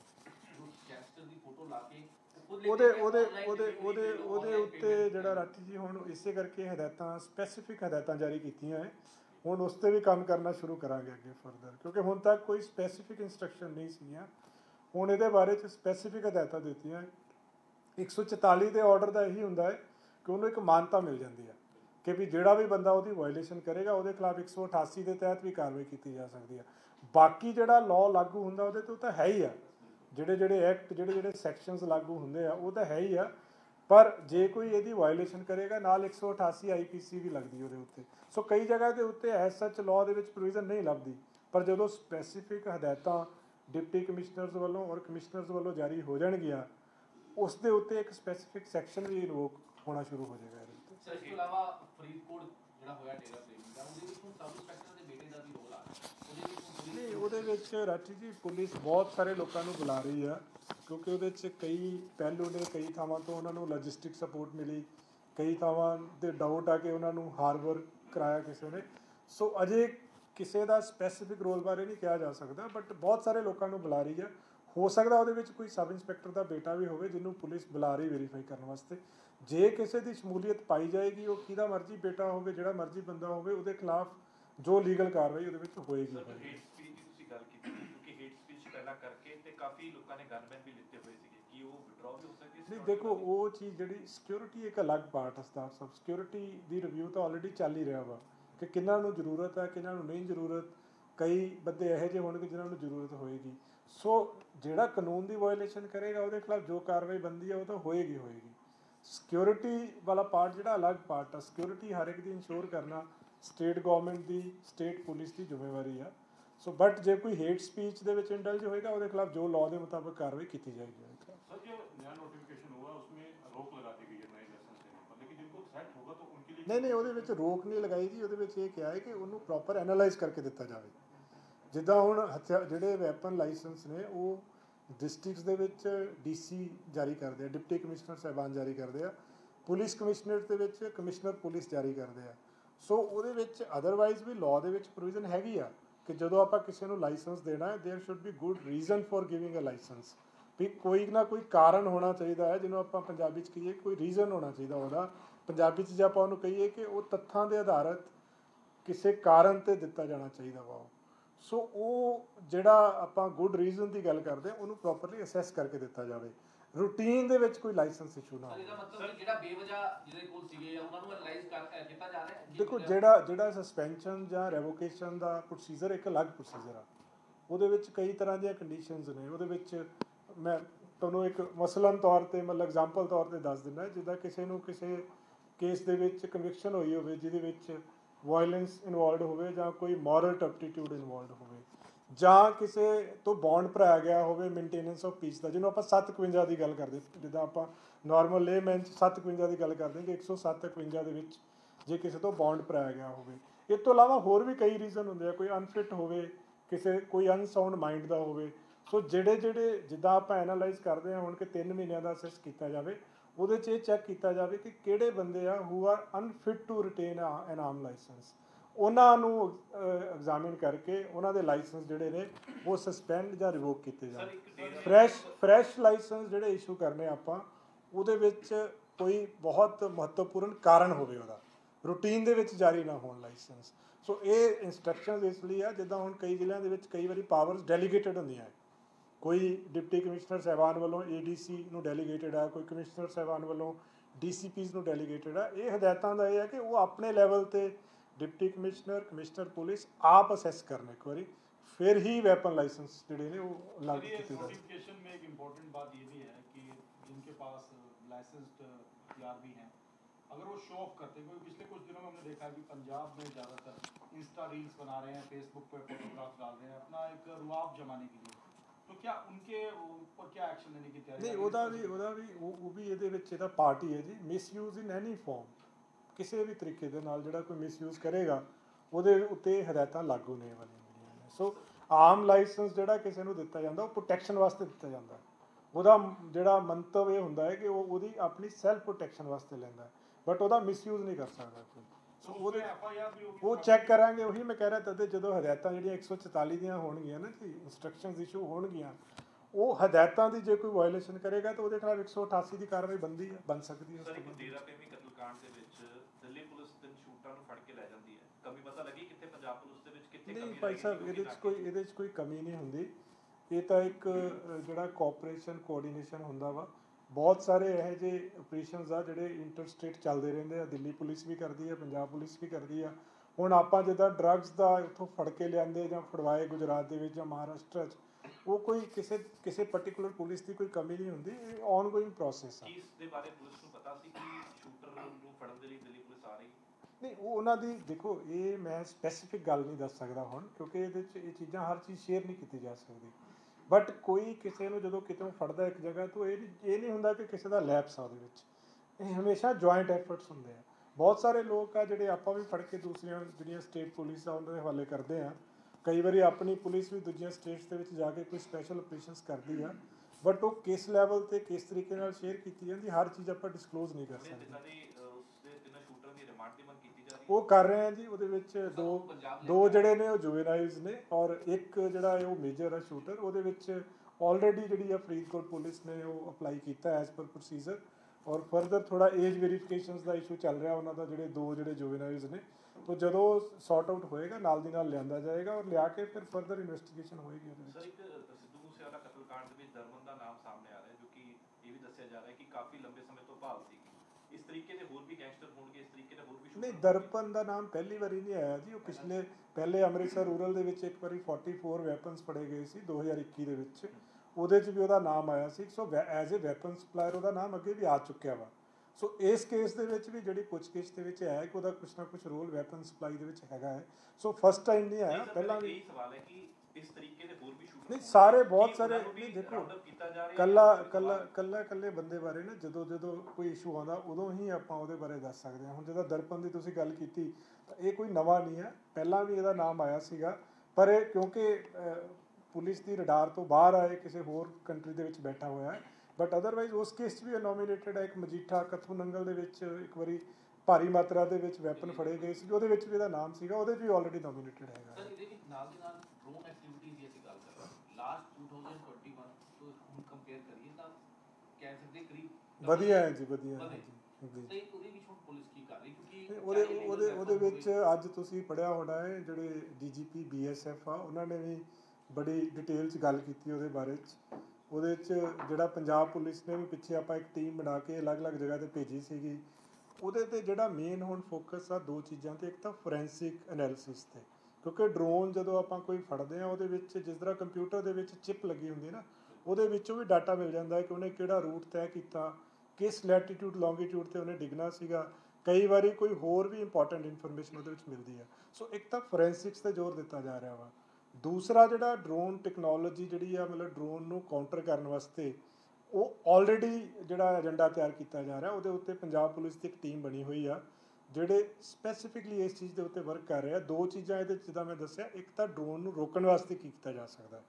ਜੋ ਗੈਂਗਸਟਰ ਦੀ ਫੋਟੋ ਲਾ ਕੇ ਉਹ ਖੁਦ ਉਹਦੇ ਲਿਖਦੇ ਆ, ਉਹਦੇ online ਉਹਦੇ delivery ਉਹਦੇ ਦੇ ਲਓ, ਉਹਦੇ online ਉੱਤੇ payment ਜਿਹੜਾ ਦੇ ਲਓ। ਰਾਠੀ ਜੀ ਹੁਣ ਇਸੇ ਕਰਕੇ ਹਦਾਇਤਾਂ ਸਪੈਸੀਫਿਕ ਹਦਾਇਤਾਂ ਜਾਰੀ ਕੀਤੀਆਂ ਹੈ, ਹੁਣ ਉਸ 'ਤੇ ਵੀ ਕੰਮ ਕਰਨਾ ਸ਼ੁਰੂ ਕਰਾਂਗੇ ਅੱਗੇ ਫਰਦਰ, ਕਿਉਂਕਿ ਹੁਣ ਤੱਕ ਕੋਈ ਸਪੈਸੀਫਿਕ ਇੰਸਟਰਕਸ਼ਨ ਨਹੀਂ ਸੀਗੀਆਂ, ਹੁਣ ਇਹਦੇ ਬਾਰੇ 'ਚ ਸਪੈਸੀਫਿਕ ਹਦਾਇਤਾਂ ਦਿੱਤੀਆਂ। ਇੱਕ ਸੌ ਚੁਤਾਲੀ ਦੇ ਆਰਡਰ ਦਾ ਇਹੀ ਹੁੰਦਾ ਹੈ ਕਿ ਉਹਨੂੰ ਇੱਕ ਮਾਨਤਾ ਮਿਲ ਜਾਂਦੀ ਹੈ ਕਿ ਵੀ ਜਿਹੜਾ ਵੀ ਬੰਦਾ ਉਹਦੀ ਵਾਇਲੇਸ਼ਨ ਕਰੇਗਾ ਉਹਦੇ ਖਿਲਾਫ ਇੱਕ ਸੌ ਅਠਾਸੀ ਦੇ ਤਹਿਤ ਵੀ ਕਾਰਵਾਈ ਕੀਤੀ ਜਾ ਸਕਦੀ ਹੈ। ਬਾਕੀ ਜਿਹੜਾ ਲਾਅ ਲਾਗੂ ਹੁੰਦਾ ਉਹਦੇ ਤੋਂ ਤਾਂ ਹੈ ਹੀ ਆ, ਜਿਹੜੇ ਜਿਹੜੇ ਐਕਟ ਜਿਹੜੇ ਜਿਹੜੇ ਸੈਕਸ਼ਨਸ ਲਾਗੂ ਹੁੰਦੇ ਆ ਉਹ ਤਾਂ ਹੈ ਹੀ ਆ, ਪਰ ਜੇ ਕੋਈ ਇਹਦੀ ਵਾਇਲੇਸ਼ਨ ਕਰੇਗਾ ਨਾਲ ਇੱਕ ਸੌ ਅਠਾਸੀ ਆਈ ਪੀ ਸੀ ਵੀ ਲੱਗਦੀ ਉਹਦੇ ਉੱਤੇ। ਸੋ ਕਈ ਜਗ੍ਹਾ ਦੇ ਉੱਤੇ ਐਸ ਸੱਚ ਲਾਅ ਦੇ ਵਿੱਚ ਪ੍ਰੋਵੀਜ਼ਨ ਨਹੀਂ ਲੱਭਦੀ, ਪਰ ਜਦੋਂ ਸਪੈਸੀਫਿਕ ਹਦਾਇਤਾਂ ਡਿਪਟੀ ਕਮਿਸ਼ਨਰਸ ਵੱਲੋਂ ਔਰ ਕਮਿਸ਼ਨਰਸ ਵੱਲੋਂ ਜਾਰੀ ਹੋ ਜਾਣਗੀਆਂ, ਉਸ ਦੇ ਉੱਤੇ ਇੱਕ ਸਪੈਸੀਫਿਕ ਸੈਕਸ਼ਨ ਵੀ ਇਨਵੋਕ ਹੋਣਾ ਸ਼ੁਰੂ ਹੋ ਜਾਏਗਾ ਇਹਦੇ ਉੱਤੇ। ਸਰ ਇਸ ਤੋਂ ਇਲਾਵਾ ਫਰੀਦਕੋਟ ਜਿਹੜਾ ਹੋਇਆ ਡੇਰਾ ਪ੍ਰੇਮੀ ਦਾ, ਉਹਦੇ ਵਿੱਚ ਹੁਣ ਸਬ ਇੰਸਪੈਕਟਰ ਦੇ ਬੇਟੇ ਦਾ ਵੀ ਰੋਲ ਆ ਰਿਹਾ, ਉਹਦੇ ਵਿੱਚ ਹੁਣ ਪੁਲਿਸ- ਨਹੀਂ ਉਹਦੇ ਵਿੱਚ ਰਾਠੀ ਜੀ ਪੁਲਿਸ ਬਹੁਤ ਸਾਰੇ ਲੋਕਾਂ ਨੂੰ ਬੁਲਾ ਰਹੀ ਆ ਕਿਉਂਕਿ ਉਹਦੇ 'ਚ ਕਈ ਪਹਿਲੂ ਨੇ, ਕਈ ਥਾਵਾਂ ਤੋਂ ਉਹਨਾਂ ਨੂੰ ਲੌਜਿਸਟਿਕ ਸਪੋਰਟ ਮਿਲੀ, ਕਈ ਥਾਵਾਂ ਦੇ ਡਾਊਟ ਆ ਕਿ ਉਹਨਾਂ ਨੂੰ ਹਾਰਬਰ ਕਰਾਇਆ ਕਿਸੇ ਨੇ। ਸੋ ਅਜੇ ਕਿਸੇ ਦਾ ਸਪੈਸੀਫਿਕ ਰੋਲ ਬਾਰੇ ਨਹੀਂ ਕਿਹਾ ਜਾ ਸਕਦਾ, ਬਟ ਬਹੁਤ ਸਾਰੇ ਲੋਕਾਂ ਨੂੰ ਬੁਲਾ ਰਹੀ ਆ। ਹੋ ਸਕਦਾ ਉਹਦੇ ਵਿੱਚ ਕੋਈ ਸਬ ਇੰਸਪੈਕਟਰ ਦਾ ਬੇਟਾ ਵੀ ਹੋਵੇ ਜਿਹਨੂੰ ਪੁਲਿਸ ਬੁਲਾ ਰਹੀ ਵੈਰੀਫਾਈ ਕਰਨ ਵਾਸਤੇ। ਜੇ ਕਿਸੇ ਦੀ ਸ਼ਮੂਲੀਅਤ ਪਾਈ ਜਾਏਗੀ, ਉਹ ਕਿਹਦਾ ਮਰਜ਼ੀ ਬੇਟਾ ਹੋਵੇ, ਜਿਹੜਾ ਮਰਜ਼ੀ ਬੰਦਾ ਹੋਵੇ, ਉਹਦੇ ਖਿਲਾਫ ਜੋ ਲੀਗਲ ਕਾਰਵਾਈ ਉਹਦੇ ਵਿੱਚ ਹੋਏਗੀ। ਸਰ ਹੇਟ ਸਪੀਚ ਦੀ ਤੁਸੀਂ ਗੱਲ ਕੀਤੀ ਕਿਉਂਕਿ ਹੇਟ ਸਪੀਚ ਪਹਿਲਾਂ ਕਰਕੇ ਤੇ ਕਾਫੀ ਲੋਕਾਂ ਨੇ ਗਨਮੈਨ ਵੀ ਲਿੱਤੇ ਹੋਏ ਸੀਗੇ, ਕੀ ਉਹ ਵਿਡਰਾਅ ਵੀ ਹੋ ਸਕਦੀ ਨਹੀਂ ਦੇਖੋ ਉਹ ਚੀਜ਼ ਜਿਹੜੀ ਸਿਕਿਉਰਿਟੀ ਇੱਕ ਅਲੱਗ ਪਾਰਟ ਹੈ ਸਟਾਫ ਸਬ ਸਿਕਿਉਰਿਟੀ ਦੀ ਰਿਵਿਊ ਤਾਂ ਆਲਰੇਡੀ ਚੱਲ ਹੀ ਰਿਹਾ ਵਾ ਕਿ ਕਿਹਨਾਂ ਨੂੰ ਜ਼ਰੂਰਤ ਹੈ ਕਿਹਨਾਂ ਨੂੰ ਨਹੀਂ ਜ਼ਰੂਰਤ। ਕਈ ਬੰਦੇ ਇਹੋ ਜਿਹੇ ਹੋਣਗੇ ਜਿਨ੍ਹਾਂ ਨੂੰ ਜ਼ਰੂਰਤ ਹੋਏਗੀ। ਸੋ ਜਿਹੜਾ ਕਾਨੂੰਨ ਦੀ ਵਾਇਲੇਸ਼ਨ ਕਰੇਗਾ ਉਹਦੇ ਖਿਲਾਫ ਜੋ ਕਾਰਵਾਈ ਬਣਦੀ ਹੈ ਉਹ ਤਾਂ ਹੋਏਗੀ ਹੋਏਗੀ। ਸਿਕਿਉਰਿਟੀ ਵਾਲਾ ਪਾਰਟ ਜਿਹੜਾ ਅਲੱਗ ਪਾਰਟ ਆ, ਸਿਕਿਉਰਿਟੀ ਹਰ ਇੱਕ ਦੀ ਇੰਸ਼ੋਰ ਕਰਨਾ ਸਟੇਟ ਗਵਰਨਮੈਂਟ ਦੀ ਸਟੇਟ ਪੁਲਿਸ ਦੀ ਜ਼ਿੰਮੇਵਾਰੀ ਆ। ਸੋ ਬਟ ਜੇ ਕੋਈ ਹੇਟ ਸਪੀਚ ਦੇ ਵਿੱਚ ਇੰਡਲਜ ਹੋਏਗਾ ਉਹਦੇ ਖਿਲਾਫ ਜੋ ਲਾਅ ਦੇ ਮੁਤਾਬਕ ਕਾਰਵਾਈ ਕੀਤੀ ਜਾਏਗੀ। सर जो नया नोटिफिकेशन हुआ उसमें रोक लगा दी गई है नए लाइसेंस लेने पर, लेकिन जिनको थ्रेट होगा तो उनके लिए ਨਹੀਂ ਨਹੀਂ ਉਹਦੇ ਵਿੱਚ ਰੋਕ ਨਹੀਂ ਲਗਾਈ ਜੀ, ਉਹਦੇ ਵਿੱਚ ਇਹ ਕਿਹਾ ਹੈ ਕਿ ਉਹਨੂੰ ਪ੍ਰੋਪਰ ਐਨਾਲਾਈਜ਼ ਕਰਕੇ ਦਿੱਤਾ ਜਾਵੇ। ਜਿੱਦਾਂ ਹੁਣ ਹਥਿਆਰ ਜਿਹੜੇ ਵੈਪਨ ਲਾਇਸੈਂਸ ਨੇ ਉਹ ਡਿਸਟ੍ਰਿਕਟਸ ਦੇ ਵਿੱਚ ਡੀਸੀ ਜਾਰੀ ਕਰਦੇ ਆ, ਡਿਪਟੀ ਕਮਿਸ਼ਨਰ ਸਾਹਿਬਾਨ ਜਾਰੀ ਕਰਦੇ ਆ, ਪੁਲਿਸ ਕਮਿਸ਼ਨਰੇਟ ਦੇ ਵਿੱਚ ਕਮਿਸ਼ਨਰ ਪੁਲਿਸ ਜਾਰੀ ਕਰਦੇ ਆ। ਸੋ ਉਹਦੇ ਵਿੱਚ ਅਦਰਵਾਈਜ਼ ਵੀ ਲਾਅ ਦੇ ਵਿੱਚ ਪ੍ਰੋਵੀਜ਼ਨ ਹੈਗੀ ਆ ਕਿ ਜਦੋਂ ਆਪਾਂ ਕਿਸੇ ਨੂੰ ਲਾਇਸੈਂਸ ਦੇਣਾ ਹੈ there should be good reason for giving a licence, ਵੀ ਕੋਈ ਨਾ ਕੋਈ ਕਾਰਨ ਹੋਣਾ ਚਾਹੀਦਾ ਹੈ, ਜਿਹਨੂੰ ਆਪਾਂ ਪੰਜਾਬੀ 'ਚ ਕਹੀਏ ਕੋਈ ਰੀਜ਼ਨ ਹੋਣਾ ਚਾਹੀਦਾ ਉਹਦਾ। ਪੰਜਾਬੀ 'ਚ ਜੇ ਆਪਾਂ ਉਹਨੂੰ ਕਹੀਏ ਕਿ ਉਹ ਤੱਥਾਂ ਦੇ ਆਧਾਰਿਤ ਕਿਸੇ ਕਾਰਨ 'ਤੇ ਦਿੱਤਾ ਜਾਣਾ ਚਾਹੀਦਾ ਵਾ। ਸੋ ਉਹ ਜਿਹੜਾ ਆਪਾਂ ਗੁੱਡ ਰੀਜ਼ਨ ਦੀ ਗੱਲ ਕਰਦੇ ਹਾਂ ਉਹਨੂੰ ਪ੍ਰੋਪਰਲੀ ਅਸੈਸ ਕਰਕੇ ਦਿੱਤਾ ਜਾਵੇ, ਰੂਟੀਨ ਦੇ ਵਿੱਚ ਕੋਈ ਲਾਇਸੈਂਸ ਇਸ਼ੂ ਨਾ ਸਰ ਹੋਵੇ। ਇਹਦਾ ਮਤਲਬ ਕਿ ਜਿਹੜਾ ਬੇਵਜ੍ਹਾ ਜਿਹਦੇ ਕੋਲ ਸੀਗੇ ਉਹਨਾਂ ਨੂੰ ਐਨਾਲਾਈਜ਼ ਕਰ ਅਹ, ਕੀਤਾ ਜਾ ਰਿਹਾ ਹੈ ਕਿ ਦੇਖੋ ਜਿਹੜਾ- ਜਿਹੜਾ ਜਿਹੜਾ ਸਸਪੈਂਸ਼ਨ ਜਾਂ ਰੈਵੋਕੇਸ਼ਨ ਦਾ ਪ੍ਰੋਸੀਜਰ ਇੱਕ ਅਲੱਗ ਪ੍ਰੋਸੀਜਰ ਆ, ਉਹਦੇ ਵਿੱਚ ਕਈ ਤਰ੍ਹਾਂ ਦੀਆਂ ਕੰਡੀਸ਼ਨਸ ਨੇ। ਉਹਦੇ ਵਿੱਚ ਮੈਂ ਤੁਹਾਨੂੰ ਇੱਕ ਮਸਲਨ ਤੌਰ 'ਤੇ ਮਤਲਬ ਐਗਜ਼ਾਮਪਲ ਤੌਰ 'ਤੇ ਦੱਸ ਦਿੰਦਾ, ਜਿੱਦਾਂ ਕਿਸੇ ਨੂੰ ਕਿਸੇ ਕੇਸ ਦੇ ਵਿੱਚ ਕਨਵਿਕਸ਼ਨ ਹੋਈ ਹੋਵੇ ਜਿਹਦੇ ਵਿੱਚ ਵਾਇਲੈਂਸ ਇਨਵੋਲਵਡ ਹੋਵੇ ਜਾਂ ਕੋਈ ਮੋਰਲ ਟਰਪਟੀਟਿਊਡ ਇਨਵੋਲਵਡ ਹੋਵੇ, ਜਾਂ ਕਿਸੇ ਤੋਂ ਬੌਂਡ ਭਰਾਇਆ ਗਿਆ ਹੋਵੇ ਮੇਨਟੇਨੈਂਸ ਆਫ ਪੀਸ ਦਾ, ਜਿਹਨੂੰ ਆਪਾਂ ਸੱਤ ਇਕਵੰਜਾ ਦੀ ਗੱਲ ਕਰਦੇ, ਜਿੱਦਾਂ ਆਪਾਂ ਨਾਰਮਲ ਲੇਮੈਨ 'ਚ ਸੱਤ ਇਕਵੰਜਾ ਦੀ ਗੱਲ ਕਰਦੇ ਕਿ ਇੱਕ ਸੌ ਸੱਤ ਇਕਵੰਜਾ ਦੇ ਵਿੱਚ ਜੇ ਕਿਸੇ ਤੋਂ ਬੌਂਡ ਭਰਾਇਆ ਗਿਆ ਹੋਵੇ। ਇਹ ਤੋਂ ਇਲਾਵਾ ਹੋਰ ਵੀ ਕਈ ਰੀਜ਼ਨ ਹੁੰਦੇ ਆ, ਕੋਈ ਅਨਫਿਟ ਹੋਵੇ, ਕਿਸੇ ਕੋਈ ਅਨਸਾਊਂਡ ਮਾਈਂਡ ਦਾ ਹੋਵੇ। ਸੋ ਜਿਹੜੇ ਜਿਹੜੇ ਜਿੱਦਾਂ ਆਪਾਂ ਐਨਾਲਾਈਜ਼ ਕਰਦੇ ਹਾਂ ਹੁਣ ਕਿ ਤਿੰਨ ਮਹੀਨਿਆਂ ਦਾ ਅਸੈਸ ਕੀਤਾ ਜਾਵੇ, ਉਹਦੇ 'ਚ ਇਹ ਚੈੱਕ ਕੀਤਾ ਜਾਵੇ ਕਿ ਕਿਹੜੇ ਬੰਦੇ ਆ who are unfit to retain an arm licence, ਉਹਨਾਂ ਨੂੰ ਐਗਜ਼ਾਮਿਨ ਕਰਕੇ ਉਹਨਾਂ ਦੇ ਲਾਇਸੈਂਸ ਜਿਹੜੇ ਨੇ ਉਹ ਸਸਪੈਂਡ ਜਾਂ ਰਿਵੋਕ ਕੀਤੇ ਸਰ ਜਾਣ। ਇੱਕ ਡੇਰਾ ਫਰੈਸ਼ ਫਰੈਸ਼ ਲਾਇਸੈਂਸ ਜਿਹੜੇ ਇਸ਼ੂ ਕਰਨੇ ਆਪਾਂ, ਉਹਦੇ ਵਿੱਚ ਕੋਈ ਬਹੁਤ ਮਹੱਤਵਪੂਰਨ ਕਾਰਨ ਹੋਵੇ, ਉਹਦਾ ਰੂਟੀਨ ਦੇ ਵਿੱਚ ਜਾਰੀ ਨਾ ਹੋਣ ਲਾਇਸੈਂਸ। ਸੋ ਇਹ ਇੰਸਟਰਕਸ਼ਨਸ ਇਸ ਲਈ ਆ, ਜਿੱਦਾਂ ਹੁਣ ਕਈ ਜ਼ਿਲ੍ਹਿਆਂ ਦੇ ਵਿੱਚ ਕਈ ਵਾਰੀ ਪਾਵਰਸ ਡੈਲੀਗੇਟਡ ਹੁੰਦੀਆਂ, ਕੋਈ ਡਿਪਟੀ ਕਮਿਸ਼ਨਰ ਸਾਹਿਬਾਨ ਵੱਲੋਂ ਏ ਡੀ ਸੀ ਨੂੰ ਡੈਲੀਗੇਟਡ ਆ, ਕੋਈ ਕਮਿਸ਼ਨਰ ਸਾਹਿਬਾਨ ਵੱਲੋਂ ਡੀ ਸੀ ਪੀਜ਼ ਨੂੰ ਡੈਲੀਗੇਟਡ ਆ। ਇਹ ਹਦਾਇਤਾਂ ਦਾ ਇਹ ਹੈ ਕਿ ਉਹ ਆਪਣੇ ਲੈਵਲ 'ਤੇ ਡਿਪਟੀ ਕਮਿਸ਼ਨਰ, ਕਮਿਸ਼ਨਰ ਪੁਲਿਸ ਆਪ ਅਸੈਸ ਕਰਨ ਇੱਕ ਵਾਰੀ, फिर ही वेपन लाइसेंस जोड़े ने वो लागू ये किए जाते हैं। नोटिफिकेशन में एक इम्पोर्टेंट बात ये भी है कि जिनके पास लाइसेंस्ड हथियार भी हैं, अगर वो शो ऑफ करते हैं, क्योंकि पिछले कुछ दिनों में हमने देखा है कि पंजाब में ज़्यादातर इंस्टा रील्स बना रहे हैं, फेसबुक पे फोटोग्राफ डाल रहे हैं अपना एक रुआब जमाने के लिए, तो क्या उनके ऊपर क्या एक्शन लेने की तैयारी? नहीं ਉਹਦਾ ਵੀ ਉਹਦਾ ਵੀ ਉਹ ਉਹ ਵੀ ਇਹਦੇ ਵਿੱਚ ਇਹਦਾ ਪਾਰਟ ਹੀ ਹੈ ਜੀ। ਮਿਸਯੂਜ਼ ਇਨ ਐਨੀ ਫਾਰਮ, ਕਿਸੇ ਵੀ ਤਰੀਕੇ ਦੇ ਨਾਲ ਜਿਹੜਾ ਕੋਈ ਮਿਸਯੂਜ਼ ਕਰੇਗਾ ਉਹਦੇ ਉੱਤੇ ਹਦਾਇਤਾਂ ਲਾਗੂ ਨੇ ਵਾਲੀਆਂ ਜਿਹੜੀਆਂ ਨੇ। ਸੋ ਆਮ ਲਾਇਸੈਂਸ ਜਿਹੜਾ ਕਿਸੇ ਨੂੰ ਦਿੱਤਾ ਜਾਂਦਾ ਉਹ ਪ੍ਰੋਟੈਕਸ਼ਨ ਵਾਸਤੇ ਦਿੱਤਾ ਜਾਂਦਾ, ਉਹਦਾ ਜਿਹੜਾ ਮੰਤਵ ਇਹ ਹੁੰਦਾ ਹੈ ਕਿ ਉਹ ਉਹਦੀ ਆਪਣੀ ਸੈਲਫ ਪ੍ਰੋਟੈਕਸ਼ਨ ਵਾਸਤੇ ਲੈਂਦਾ, ਬਟ ਉਹਦਾ ਮਿਸਯੂਜ਼ ਨਹੀਂ ਕਰ ਸਕਦਾ ਕੋਈ। ਸੋ ਉਹਦੇ ਉਹ ਚੈੱਕ ਕਰਾਂਗੇ। ਉਹੀ ਮੈਂ ਕਹਿ ਰਿਹਾ ਤਦੇ ਜਦੋਂ ਹਦਾਇਤਾਂ ਜਿਹੜੀਆਂ ਇੱਕ ਸੌ ਚੁਤਾਲੀ ਦੀਆਂ ਹੋਣਗੀਆਂ ਨਾ ਜੀ, ਇੰਸਟਰਕਸ਼ਨਸ ਇਸ਼ੂ ਹੋਣਗੀਆਂ, ਉਹ ਹਦਾਇਤਾਂ ਦੀ ਜੇ ਕੋਈ ਵਾਇਓਲੇਸ਼ਨ ਕਰੇਗਾ ਤਾਂ ਉਹਦੇ ਖਿਲਾਫ ਇੱਕ ਸੌ ਅਠਾਸੀ ਦੀ ਕਾਰਵਾਈ ਬਣਦੀ ਹੈ, ਬਣ ਸਕਦੀ ਹੈ। ਸਰ ਇੱਕ ਡੇਰਾ ਪ੍ਰੇਮੀ ਕਤਲकांड ਦੇ ਵਿੱਚ ਦਿੱਲੀ ਪੁਲਿਸ ਤਿੰਨ ਸ਼ੂਟਰਾਂ ਨੂੰ ਫੜ ਕੇ ਲੈ ਜਾਂਦੀ ਹੈ, ਕਮੀ ਪਤਾ ਲੱਗੀ ਕਿੱਥੇ ਪੰਜਾਬ ਪੁਲਿਸ ਦੇ ਵਿੱਚ ਕਿੱਥੇ ਕਮੀ? ਨਹੀਂ ਭਾਈ ਸਾਹਿਬ, ਇਹਦੇ 'ਚ ਕੋਈ ਇਹਦੇ 'ਚ ਕੋਈ ਕਮੀ ਨਹੀਂ ਹੁੰਦੀ। ਇਹ ਤਾਂ ਇੱਕ ਜਿਹੜਾ ਕੋਆਪਰੇਸ਼ਨ ਕੋਆਰਡੀਨੇਸ਼ਨ ਹੁੰਦਾ ਵਾ, ਬਹੁਤ ਸਾਰੇ ਇਹੋ ਜਿਹੇ ਆਪਰੇਸ਼ਨਸ ਆ ਜਿਹੜੇ ਇੰਟਰ ਸਟੇਟ ਚੱਲਦੇ ਰਹਿੰਦੇ ਆ। ਦਿੱਲੀ ਪੁਲਿਸ ਵੀ ਕਰਦੀ ਆ, ਪੰਜਾਬ ਪੁਲਿਸ ਵੀ ਕਰਦੀ ਆ। ਹੁਣ ਆਪਾਂ ਜਿੱਦਾਂ ਡਰੱਗਸ ਦਾ ਉੱਥੋਂ ਫੜ ਕੇ ਲਿਆਂਦੇ ਜਾਂ ਫੜਵਾਏ ਗੁਜਰਾਤ ਦੇ ਵਿੱਚ ਜਾਂ ਮਹਾਰਾਸ਼ਟਰ 'ਚ, ਉਹ ਕੋਈ ਕਿਸੇ ਕਿਸੇ ਪਰਟੀਕੂਲਰ ਪੁਲਿਸ ਦੀ ਕੋਈ ਕਮੀ ਨਹੀਂ ਹੁੰਦੀ, ਇਹ ਆਨਗੋਇੰਗ ਪ੍ਰੋਸੈਸ ਆ। ਇਸ ਦੇ ਬਾਰੇ ਪੁਲਿਸ ਨੂੰ ਪਤਾ ਸੀ ਕਿ ਸ਼ੂਟਰ ਨੂੰ ਫੜਨ ਦੇ ਲਈ ਦਿੱਲੀ ਪੁਲਿਸ ਆ ਰਹੀ? ਨਹੀਂ, ਉਹ ਉਹਨਾਂ ਦੀ ਦੇਖੋ, ਇਹ ਮੈਂ ਸਪੈਸੀਫਿਕ ਗੱਲ ਨਹੀਂ ਦੱਸ ਸਕਦਾ ਹੁਣ, ਕਿਉਂਕਿ ਇਹਦੇ 'ਚ ਇਹ ਚੀਜ਼ਾਂ ਹਰ ਚੀਜ਼ ਸ਼ੇਅਰ ਨਹੀਂ ਕੀਤੀ ਜਾ ਸਕਦੀ। ਬਟ ਕੋਈ ਕਿਸੇ ਨੂੰ ਜਦੋਂ ਕਿਤੋਂ ਫੜਦਾ ਇੱਕ ਜਗ੍ਹਾ ਤੋਂ, ਇਹ ਇਹ ਨਹੀਂ ਹੁੰਦਾ ਕਿ ਕਿਸੇ ਦਾ ਲੈਪਸ ਆ ਉਹਦੇ ਵਿੱਚ। ਇਹ ਹਮੇਸ਼ਾ ਜੁਆਇੰਟ ਐਫਰਟਸ ਹੁੰਦੇ ਆ। ਬਹੁਤ ਸਾਰੇ ਲੋਕ ਆ ਜਿਹੜੇ ਆਪਾਂ ਵੀ ਫੜ ਕੇ ਦੂਸਰੀਆਂ ਜਿਹੜੀਆਂ ਸਟੇਟ ਪੁਲਿਸ ਆ ਉਹਨਾਂ ਦੇ ਹਵਾਲੇ ਕਰਦੇ ਆ। ਕਈ ਵਾਰੀ ਆਪਣੀ ਪੁਲਿਸ ਵੀ ਦੂਜੀਆਂ ਸਟੇਟਸ ਦੇ ਵਿੱਚ ਜਾ ਕੇ ਕੋਈ ਸਪੈਸ਼ਲ ਆਪਰੇਸ਼ਨਸ ਕਰਦੀ ਆ, ਬਟ ਉਹ ਕਿਸ ਲੈਵਲ 'ਤੇ ਕਿਸ ਤਰੀਕੇ ਨਾਲ ਸ਼ੇਅਰ ਕੀਤੀ ਜਾਂਦੀ, ਹਰ ਚੀਜ਼ ਆਪਾਂ ਡਿਸਕਲੋਜ਼ ਨਹੀਂ ਕਰ ਸਕਦੇ। ਉਹ ਕਰ ਰਹੇ ਆ ਜੀ। ਉਹਦੇ ਵਿੱਚ ਦੋ ਦੋ ਜਿਹੜੇ ਨੇ ਉਹ ਜੁਵੇਨਾਈਲਸ ਨੇ, ਔਰ ਇੱਕ ਜਿਹੜਾ ਹੈ ਉਹ ਮੇਜਰ ਆ ਸ਼ੂਟਰ। ਉਹਦੇ ਵਿੱਚ ਆਲਰੇਡੀ ਜਿਹੜੀ ਆ ਫਰੀਦਕੋਟ ਪੁਲਿਸ ਨੇ ਉਹ ਅਪਲਾਈ ਕੀਤਾ ਐਜ਼ ਪਰ ਪ੍ਰੋਸੀਜਰ, ਔਰ ਫਰਦਰ ਥੋੜਾ ਏਜ ਵੈਰੀਫਿਕੇਸ਼ਨਸ ਦਾ ਇਸ਼ੂ ਚੱਲ ਰਿਹਾ ਉਹਨਾਂ ਦਾ, ਜਿਹੜੇ ਦੋ ਜਿਹੜੇ ਜੁਵੇਨਾਈਲਸ ਨੇ। तो ਜਦੋਂ ਸੌਟ ਆਊਟ ਹੋਏਗਾ ਨਾਲ ਦੀ ਨਾਲ ਲਿਆਂਦਾ ਜਾਏਗਾ ਔਰ ਲਿਆ ਕੇ ਫਿਰ ਫਰਦਰ ਇਨਵੈਸਟੀਗੇਸ਼ਨ ਹੋਏਗੀ ਉਹਦੇ ਵਿੱਚ। ਸਰ ਇੱਕ ਸਿੱਧੂ ਮੂਸੇਵਾਲਾ ਕਤਲकांड ਦੇ ਵਿੱਚ ਦਰਮਨ ਦਾ ਨਾਮ ਸਾਹਮਣੇ ਆ ਰਿਹਾ, ਜੋ ਕਿ ਇਹ ਵੀ ਦੱਸਿਆ ਜਾ ਰਿਹਾ ਕਿ ਕਾਫੀ ਲੰਬੇ ਸਮੇਂ ਤੋਂ ਭਾਲ ਸੀ। ਇਸ ਤਰੀਕੇ ਦੇ ਹੋਰ ਵੀ ਗੈਂਗਸਟਰ ਹੋਣਗੇ, ਇਸ ਤਰੀਕੇ ਦੇ ਹੋਰ ਵੀ? ਨਹੀਂ, ਦਰਪਨ ਦਾ ਨਾਮ ਪਹਿਲੀ ਵਾਰੀ ਨਹੀਂ ਆਇਆ ਜੀ। ਉਹ ਪਿਛਲੇ ਪਹਿਲੇ ਅੰਮ੍ਰਿਤਸਰ ਰੂਰਲ ਦੇ ਵਿੱਚ ਇੱਕ ਵਾਰੀ ਚੌਂਤਾਲੀ ਵੈਪਨਸ ਫੜੇ ਗਏ ਸੀ ਦੋ ਹਜ਼ਾਰ ਇੱਕੀ ਦੇ ਵਿੱਚ, ਉਹਦੇ 'ਚ ਵੀ ਉਹਦਾ ਨਾਮ ਆਇਆ ਸੀ। So as a weapon supplier ਉਹਦਾ ਨਾਮ ਅੱਗੇ ਵੀ ਆ ਚੁੱਕਿਆ ਵਾ। ਸੋ ਇਸ ਕੇਸ ਦੇ ਵਿੱਚ ਵੀ ਜਿਹੜੀ ਪੁੱਛਗਿੱਛ ਦੇ ਵਿੱਚ ਹੈ ਕਿ ਉਹਦਾ ਕੁਛ ਨਾ ਕੁਛ ਰੋਲ ਵੈਪਨ ਸਪਲਾਈ ਦੇ ਵਿੱਚ ਹੈਗਾ ਹੈ। ਸੋ ਫਸਟ ਟਾਈਮ ਨਹੀਂ ਆਇਆ, ਪਹਿਲਾਂ ਵੀ। ਇਹ ਸਵਾਲ ਹੈ ਕਿ ਇਸ ਤਰੀਕੇ ਦੇ ਹੋਰ ਵੀ ਸ਼ੂਟਰ ਨਹੀਂ, ਸਾਰੇ ਬਹੁਤ ਸਾਰੇ ਨਹੀਂ। ਦੇਖੋ, ਕੱਲਾ ਕੱਲਾ ਕੱਲਾ ਕੱਲੇ ਬੰਦੇ ਬਾਰੇ ਨਾ ਜਦੋਂ ਜਦੋਂ ਕੋਈ ਇਸ਼ੂ ਆਉਂਦਾ ਉਦੋਂ ਹੀ ਆਪਾਂ ਉਹਦੇ ਬਾਰੇ ਦੱਸ ਸਕਦੇ ਹਾਂ। ਹੁਣ ਜਦੋਂ ਦਰਪਨ ਦੀ ਤੁਸੀਂ ਗੱਲ ਕੀਤੀ ਤਾਂ ਇਹ ਕੋਈ ਨਵਾਂ ਨਹੀਂ ਹੈ, ਪਹਿਲਾਂ ਵੀ ਇਹਦਾ ਨਾਮ ਆਇਆ ਸੀਗਾ। ਪਰ ਇਹ ਕਿਉਂਕਿ ਪੁਲਿਸ ਦੀ ਰਡਾਰ ਤੋਂ ਬਾਹਰ ਆਏ, ਕਿਸੇ ਹੋਰ ਕੰਟਰੀ ਦੇ ਵਿੱਚ ਬੈਠਾ ਹੋਇਆ ਹੈ। ਬਟ ਅਦਰਵਾਈਜ਼ ਉਸ ਕੇਸ 'ਚ ਵੀ ਨੋਮੀਨੇਟਡ ਹੈ। ਇੱਕ ਮਜੀਠਾ ਕਥੂ ਨੰਗਲ ਦੇ ਵਿੱਚ ਇੱਕ ਵਾਰੀ ਭਾਰੀ ਮਾਤਰਾ ਦੇ ਵਿੱਚ ਵੈਪਨ ਫੜੇ ਗਏ ਸੀ, ਉਹਦੇ ਵਿੱਚ ਵੀ ਇਹਦਾ ਨਾਮ ਸੀਗਾ, ਉਹਦੇ 'ਚ ਵੀ ਆਲਰੇਡੀ ਨੋਮੀਨੇਟਡ ਹੈਗਾ। ਸਰ ਇਹਦੇ ਵਿੱਚ ਨਾਲ ਦੀ ਨਾਲ ਡਰੋਨ ਐਕਟੀਵਿਟੀਜ਼ ਦੀ ਅਸੀਂ ਗੱਲ ਕਰ ਰਹੇ ਹਾਂ ਲਾਸਟ ਦੋ ਹਜ਼ਾਰ ਇੱਕੀ ਤੋਂ ਹੁਣ ਕੰਪੇਅਰ ਕਰੀਏ ਤਾਂ ਕਹਿ ਸਕਦੇ ਕਰੀਬ ਵਧੀਆ ਹੈ ਜੀ, ਵਧੀਆ ਹੈ ਜੀ। ਤੇ ਉਹਦੇ ਵਿੱਚ ਹੁਣ ਪੁਲਿਸ ਕੀ ਕਰ ਰਹੀ? ਕਿਉਂਕਿ ਉਹਦੇ ਉਹਦੇ ਉਹਦੇ ਵਿੱਚ ਅੱਜ ਤੁਸੀਂ ਪੜ੍ਹਿਆ ਹੋਣਾ ਹੈ, ਜਿਹੜੇ D G P B S F ਆ ਉਹਨਾਂ ਨੇ ਵੀ ਬੜੀ ਡਿਟੇਲ 'ਚ ਗੱਲ ਕੀਤੀ ਉਹਦੇ ਬਾਰੇ 'ਚ। ਉਹਦੇ 'ਚ ਜਿਹੜਾ ਪੰਜਾਬ ਪੁਲਿਸ ਨੇ ਵੀ ਪਿੱਛੇ ਆਪਾਂ ਇੱਕ ਟੀਮ ਬਣਾ ਕੇ ਅਲੱਗ-ਅਲੱਗ ਜਗ੍ਹਾ 'ਤੇ ਭੇਜੀ ਸੀਗੀ। ਉਹਦੇ 'ਤੇ ਜਿਹੜਾ ਮੇਨ ਹੁਣ ਫੋਕਸ ਆ ਦੋ ਚੀਜ਼ਾਂ 'ਤੇ, ਇੱਕ ਤਾਂ ਫੋਰੈਂਸਿਕ ਐਨਾਲਿਸਿਸ 'ਤੇ, ਕਿਉਂਕਿ ਡਰੋਨ ਜਦੋਂ ਆਪਾਂ ਕੋਈ ਫੜਦੇ ਹਾਂ ਉਹਦੇ ਵਿੱਚ ਜਿਸ ਤਰ੍ਹਾਂ ਕੰਪਿਊਟਰ ਦੇ ਵਿੱਚ ਚਿਪ ਲੱਗੀ ਹੁੰਦੀ ਨਾ, ਉਹਦੇ ਵਿੱਚੋਂ ਵੀ ਡਾਟਾ ਮਿਲ ਜਾਂਦਾ ਹੈ ਕਿ ਉਹਨੇ ਕਿਹੜਾ ਰੂਟ ਤੈਅ ਕੀਤਾ, ਕਿਸ ਲੈਟੀਟਿਊਡ ਲੌਂਗੀਟਿਊਡ 'ਤੇ ਉਹਨੇ ਡਿੱਗਣਾ ਸੀਗਾ। ਕਈ ਵਾਰੀ ਕੋਈ ਹੋਰ ਵੀ ਇੰਪੋਰਟੈਂਟ ਇਨਫੋਰਮੇਸ਼ਨ ਉਹਦੇ ਵਿੱਚ ਮਿਲਦੀ ਆ। ਸੋ ਇੱਕ ਤਾਂ ਫੋਰੈਂਸਿਕਸ 'ਤੇ ਜ਼ੋਰ ਦਿੱਤਾ ਜਾ ਰਿਹਾ ਵਾ। ਦੂਸਰਾ ਜਿਹੜਾ ਡਰੋਨ ਟੈਕਨੋਲੋਜੀ ਜਿਹੜੀ ਆ, ਮਤਲਬ ਡਰੋਨ ਨੂੰ ਕਾਊਂਟਰ ਕਰਨ ਵਾਸਤੇ ਉਹ ਆਲਰੇਡੀ ਜਿਹੜਾ ਏਜੰਡਾ ਤਿਆਰ ਕੀਤਾ ਜਾ ਰਿਹਾ, ਉਹਦੇ ਉੱਤੇ ਪੰਜਾਬ ਪੁਲਿਸ ਦੀ ਇੱਕ ਟੀਮ ਬਣੀ ਹੋਈ ਆ ਜਿਹੜੇ ਸਪੈਸੀਫਿਕਲੀ ਇਸ ਚੀਜ਼ ਦੇ ਉੱਤੇ ਵਰਕ ਕਰ ਰਹੇ ਆ। ਦੋ ਚੀਜ਼ਾਂ ਇਹਦੇ ਜਿੱਦਾਂ ਮੈਂ ਦੱਸਿਆ, ਇੱਕ ਤਾਂ ਡਰੋਨ ਨੂੰ ਰੋਕਣ ਵਾਸਤੇ ਕੀ ਕੀਤਾ ਜਾ ਸਕਦਾ।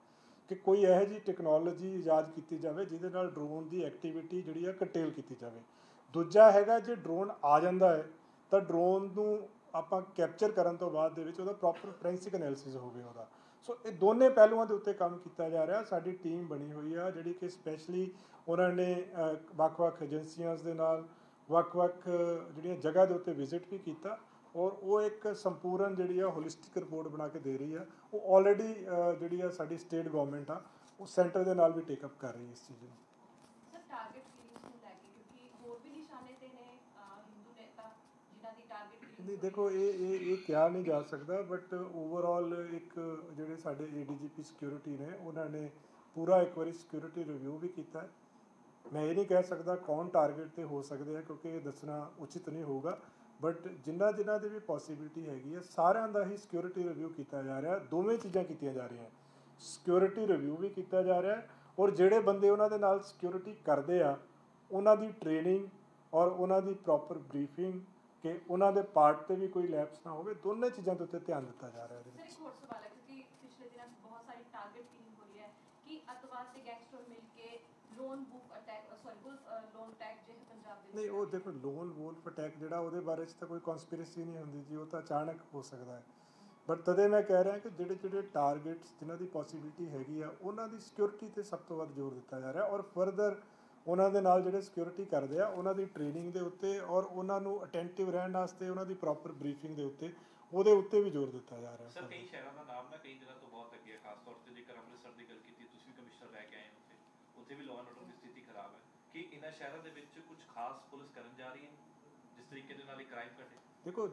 ਕਿ ਕੋਈ ਇਹੋ ਜਿਹੀ ਟੈਕਨੋਲੋਜੀ ਇਜਾਦ ਕੀਤੀ ਜਾਵੇ ਜਿਹਦੇ ਨਾਲ ਡਰੋਨ ਦੀ ਐਕਟੀਵਿਟੀ ਜਿਹੜੀ ਆ ਕਰਟੇਲ ਕੀਤੀ ਜਾਵੇ। ਦੂਜਾ ਹੈਗਾ, ਜੇ ਡਰੋਨ ਆ ਜਾਂਦਾ ਹੈ ਤਾਂ ਡਰੋਨ ਨੂੰ ਆਪਾਂ ਕੈਪਚਰ ਕਰਨ ਤੋਂ ਬਾਅਦ ਦੇ ਵਿੱਚ ਉਹਦਾ ਪ੍ਰੋਪਰ ਫੋਰੈਂਸਿਕ ਐਨਾਲਿਸਿਸ ਹੋਵੇ ਉਹਦਾ। ਸੋ ਇਹ ਦੋਨੇ ਪਹਿਲੂਆਂ ਦੇ ਉੱਤੇ ਕੰਮ ਕੀਤਾ ਜਾ ਰਿਹਾ। ਸਾਡੀ ਟੀਮ ਬਣੀ ਹੋਈ ਆ ਜਿਹੜੀ ਕਿ ਸਪੈਸ਼ਲੀ ਉਹਨਾਂ ਨੇ ਅ, ਵੱਖ-ਵੱਖ ਏਜੰਸੀਆਂ ਦੇ ਨਾਲ ਵੱਖ-ਵੱਖ ਜਿਹੜੀਆਂ ਜਗ੍ਹਾ ਦੇ ਉੱਤੇ ਵਿਜ਼ਿਟ ਵੀ ਕੀਤਾ ਔਰ ਉਹ ਇੱਕ ਸੰਪੂਰਨ ਜਿਹੜੀ ਆ ਹੋਲਿਸਟਿਕ ਰਿਪੋਰਟ ਬਣਾ ਕੇ ਦੇ ਰਹੀ ਆ। ਉਹ ਆਲਰੇਡੀ ਜਿਹੜੀ ਆ ਸਾਡੀ ਸਟੇਟ ਗਵਰਨਮੈਂਟ ਆ ਉਹ ਸੈਂਟਰ ਦੇ ਨਾਲ ਵੀ ਟੇਕ ਅਪ ਕਰ ਰਹੀ ਹੈ ਇਸ ਚੀਜ਼ ਨੂੰ। ਸਰ ਟਾਰਗੇਟ ਕਿਲਿੰਗਸ ਨੂੰ ਲੈ ਕੇ ਕਿਉਂਕਿ ਹੋਰ ਵੀ ਨਿਸ਼ਾਨੇ ਤੇ ਨੇ ਅਹ, ਹਿੰਦੂ ਨੇਤਾ ਜਿਨ੍ਹਾਂ ਦੀ ਟਾਰਗੇਟ ਕਿਲਿੰਗ ਨਹੀਂ ਦੇਖੋ, ਇਹ ਇਹ ਇਹ ਕਿਹਾ ਨਹੀਂ ਜਾ ਸਕਦਾ, ਬਟ ਓਵਰਆਲ ਇੱਕ ਜਿਹੜੇ ਸਾਡੇ A D G P security ਨੇ ਉਹਨਾਂ ਨੇ ਪੂਰਾ ਇੱਕ ਵਾਰੀ ਸਿਕਿਉਰਿਟੀ ਰਿਵਿਊ ਵੀ ਕੀਤਾ ਹੈ। ਮੈਂ ਇਹ ਨਹੀਂ ਕਹਿ ਸਕਦਾ ਕੌਣ ਟਾਰਗੇਟ ਤੇ ਹੋ ਸਕਦੇ ਆ ਕਿਉਂਕਿ ਇਹ ਦੱਸਣਾ ਉਚਿਤ ਨਹੀਂ ਹੋਊਗਾ, ਬਟ ਜਿਨ੍ਹਾਂ ਜਿਨ੍ਹਾਂ ਦੀ ਵੀ ਪੋਸੀਬਿਲਿਟੀ ਹੈਗੀ ਹੈ ਸਾਰਿਆਂ ਦਾ ਹੀ ਸਿਕਿਉਰਿਟੀ ਰਿਵਿਊ ਕੀਤਾ ਜਾ ਰਿਹਾ। ਦੋਵੇਂ ਚੀਜ਼ਾਂ ਕੀਤੀਆਂ ਜਾ ਰਹੀਆਂ, ਸਿਕਿਉਰਿਟੀ ਰਿਵਿਊ ਵੀ ਕੀਤਾ ਜਾ ਰਿਹਾ ਔਰ ਜਿਹੜੇ ਬੰਦੇ ਉਹਨਾਂ ਦੇ ਨਾਲ ਸਿਕਿਉਰਿਟੀ ਕਰਦੇ ਆ ਉਹਨਾਂ ਦੀ ਟ੍ਰੇਨਿੰਗ ਔਰ ਉਹਨਾਂ ਦੀ ਪ੍ਰੋਪਰ ਬਰੀਫਿੰਗ ਕਿ ਉਹਨਾਂ ਦੇ ਪਾਰਟ ਤੇ ਵੀ ਕੋਈ ਲੈਪਸ ਨਾ ਹੋਵੇ, ਦੋਨੇ ਚੀਜ਼ਾਂ ਦੇ ਉੱਤੇ ਧਿਆਨ ਦਿੱਤਾ ਜਾ ਰਿਹਾ ਇਹਦੇ ਸਰ ਵਿੱਚ। ਇੱਕ ਹੋਰ ਸਵਾਲ ਹੈ ਕਿਉਂਕਿ ਪਿਛਲੇ ਦਿਨਾਂ 'ਚ ਬਹੁਤ ਸਾਰੀ ਟਾਰਗੇਟ ਕਿਲਿੰਗ ਹੋ ਰਹੀ ਹੈ ਕਿ ਅੱਤਵਾਦ ਤੇ ਗੈਂਗਸਟਰ ਮਿਲ ਕੇ lone book attack sorry wolf lone attack ਜੇ ਹੈ ਪੰਜਾਬ ਦੇ ਵਿੱਚ ਨਹੀਂ, ਉਹ ਦੇਖੋ ਲੋਨ ਵੋਲਫ ਅਟੈਕ ਜਿਹੜਾ ਉਹਦੇ ਬਾਰੇ 'ਚ ਤਾਂ ਕੋਈ ਕਨਸਪੀਰੇਸੀ ਨਹੀਂ ਹੁੰਦੀ ਜੀ, ਉਹ ਤਾਂ ਅਚਾਨਕ ਹੋ ਸਕਦਾ ਹੈ। ਬਟ ਤਦੇ ਮੈਂ ਕਹਿ ਰਿਹਾ ਕਿ ਜਿਹੜੇ ਜਿਹੜੇ ਟਾਰਗੇਟਸ ਜਿਨ੍ਹਾਂ ਦੀ ਪੋਸੀਬਿਲਿਟੀ ਹੈਗੀ ਆ ਉਹਨਾਂ ਦੀ ਸਿਕਿਉਰਿਟੀ ਤੇ ਸਭ ਤੋਂ ਵੱਧ ਜ਼ੋਰ ਦਿੱਤਾ ਜਾ ਰਿਹਾ ਔਰ ਫਰਦਰ ਉਹਨਾਂ ਦੇ ਨਾਲ ਜਿਹੜੇ ਸਿਕਿਉਰਿਟੀ ਕਰਦੇ ਆ ਉਹਨਾਂ ਦੀ ਟ੍ਰੇਨਿੰਗ ਦੇ ਉੱਤੇ ਔਰ ਉਹਨਾਂ ਨੂੰ ਅਟੈਂਟਿਵ ਰਹਿਣ ਵਾਸਤੇ ਉਹਨਾਂ ਦੀ ਪ੍ਰੋਪਰ ਬਰੀਫਿੰਗ ਦੇ ਉੱਤੇ ਉਹਦੇ ਉੱਤੇ ਵੀ ਜ਼ੋਰ ਦਿੱਤਾ ਜਾ ਰਿਹਾ। ਸਰ ਕਈ ਸ਼ਹਿਰਾਂ ਦਾ ਨਾਮ ਨਾ ਕਈ ਦਿਨਾਂ ਤੋਂ ਬਹੁਤ ਅੱਗੇ ਹੈ, ਖਾਸ ਤੌਰ ਤੇ ਜੇਕਰ ਅੰਮ੍ਰਿਤਸਰ ਦੀ ਗੱਲ ਕੀਤੀ, ਤੁਸੀਂ ਵੀ ਕਮਿਸ਼ਨਰ ਰਹਿ ਕੇ ਆਏ ਹੋ ਉੱਥੇ, ਉੱਥੇ ਵੀ ਲਾਅ ਐਂਡ ਆਰਡਰ ਦੀ ਸਥਿਤੀ ਖਰਾਬ ਹੈ। ਕਿ ਇਹਨਾਂ ਸ਼ਹਿਰਾਂ ਦੇ ਵਿੱਚ ਕੁਝ ਖਾਸ ਪੁਲਿਸ ਕਰਨ ਜਾ ਰਹੀ ਹੈ ਜਿਸ ਤਰੀਕੇ ਦੇ ਨਾਲ ਇਹ ਕ੍ਰਾਈਮ ਘਟੇ? ਦੇਖੋ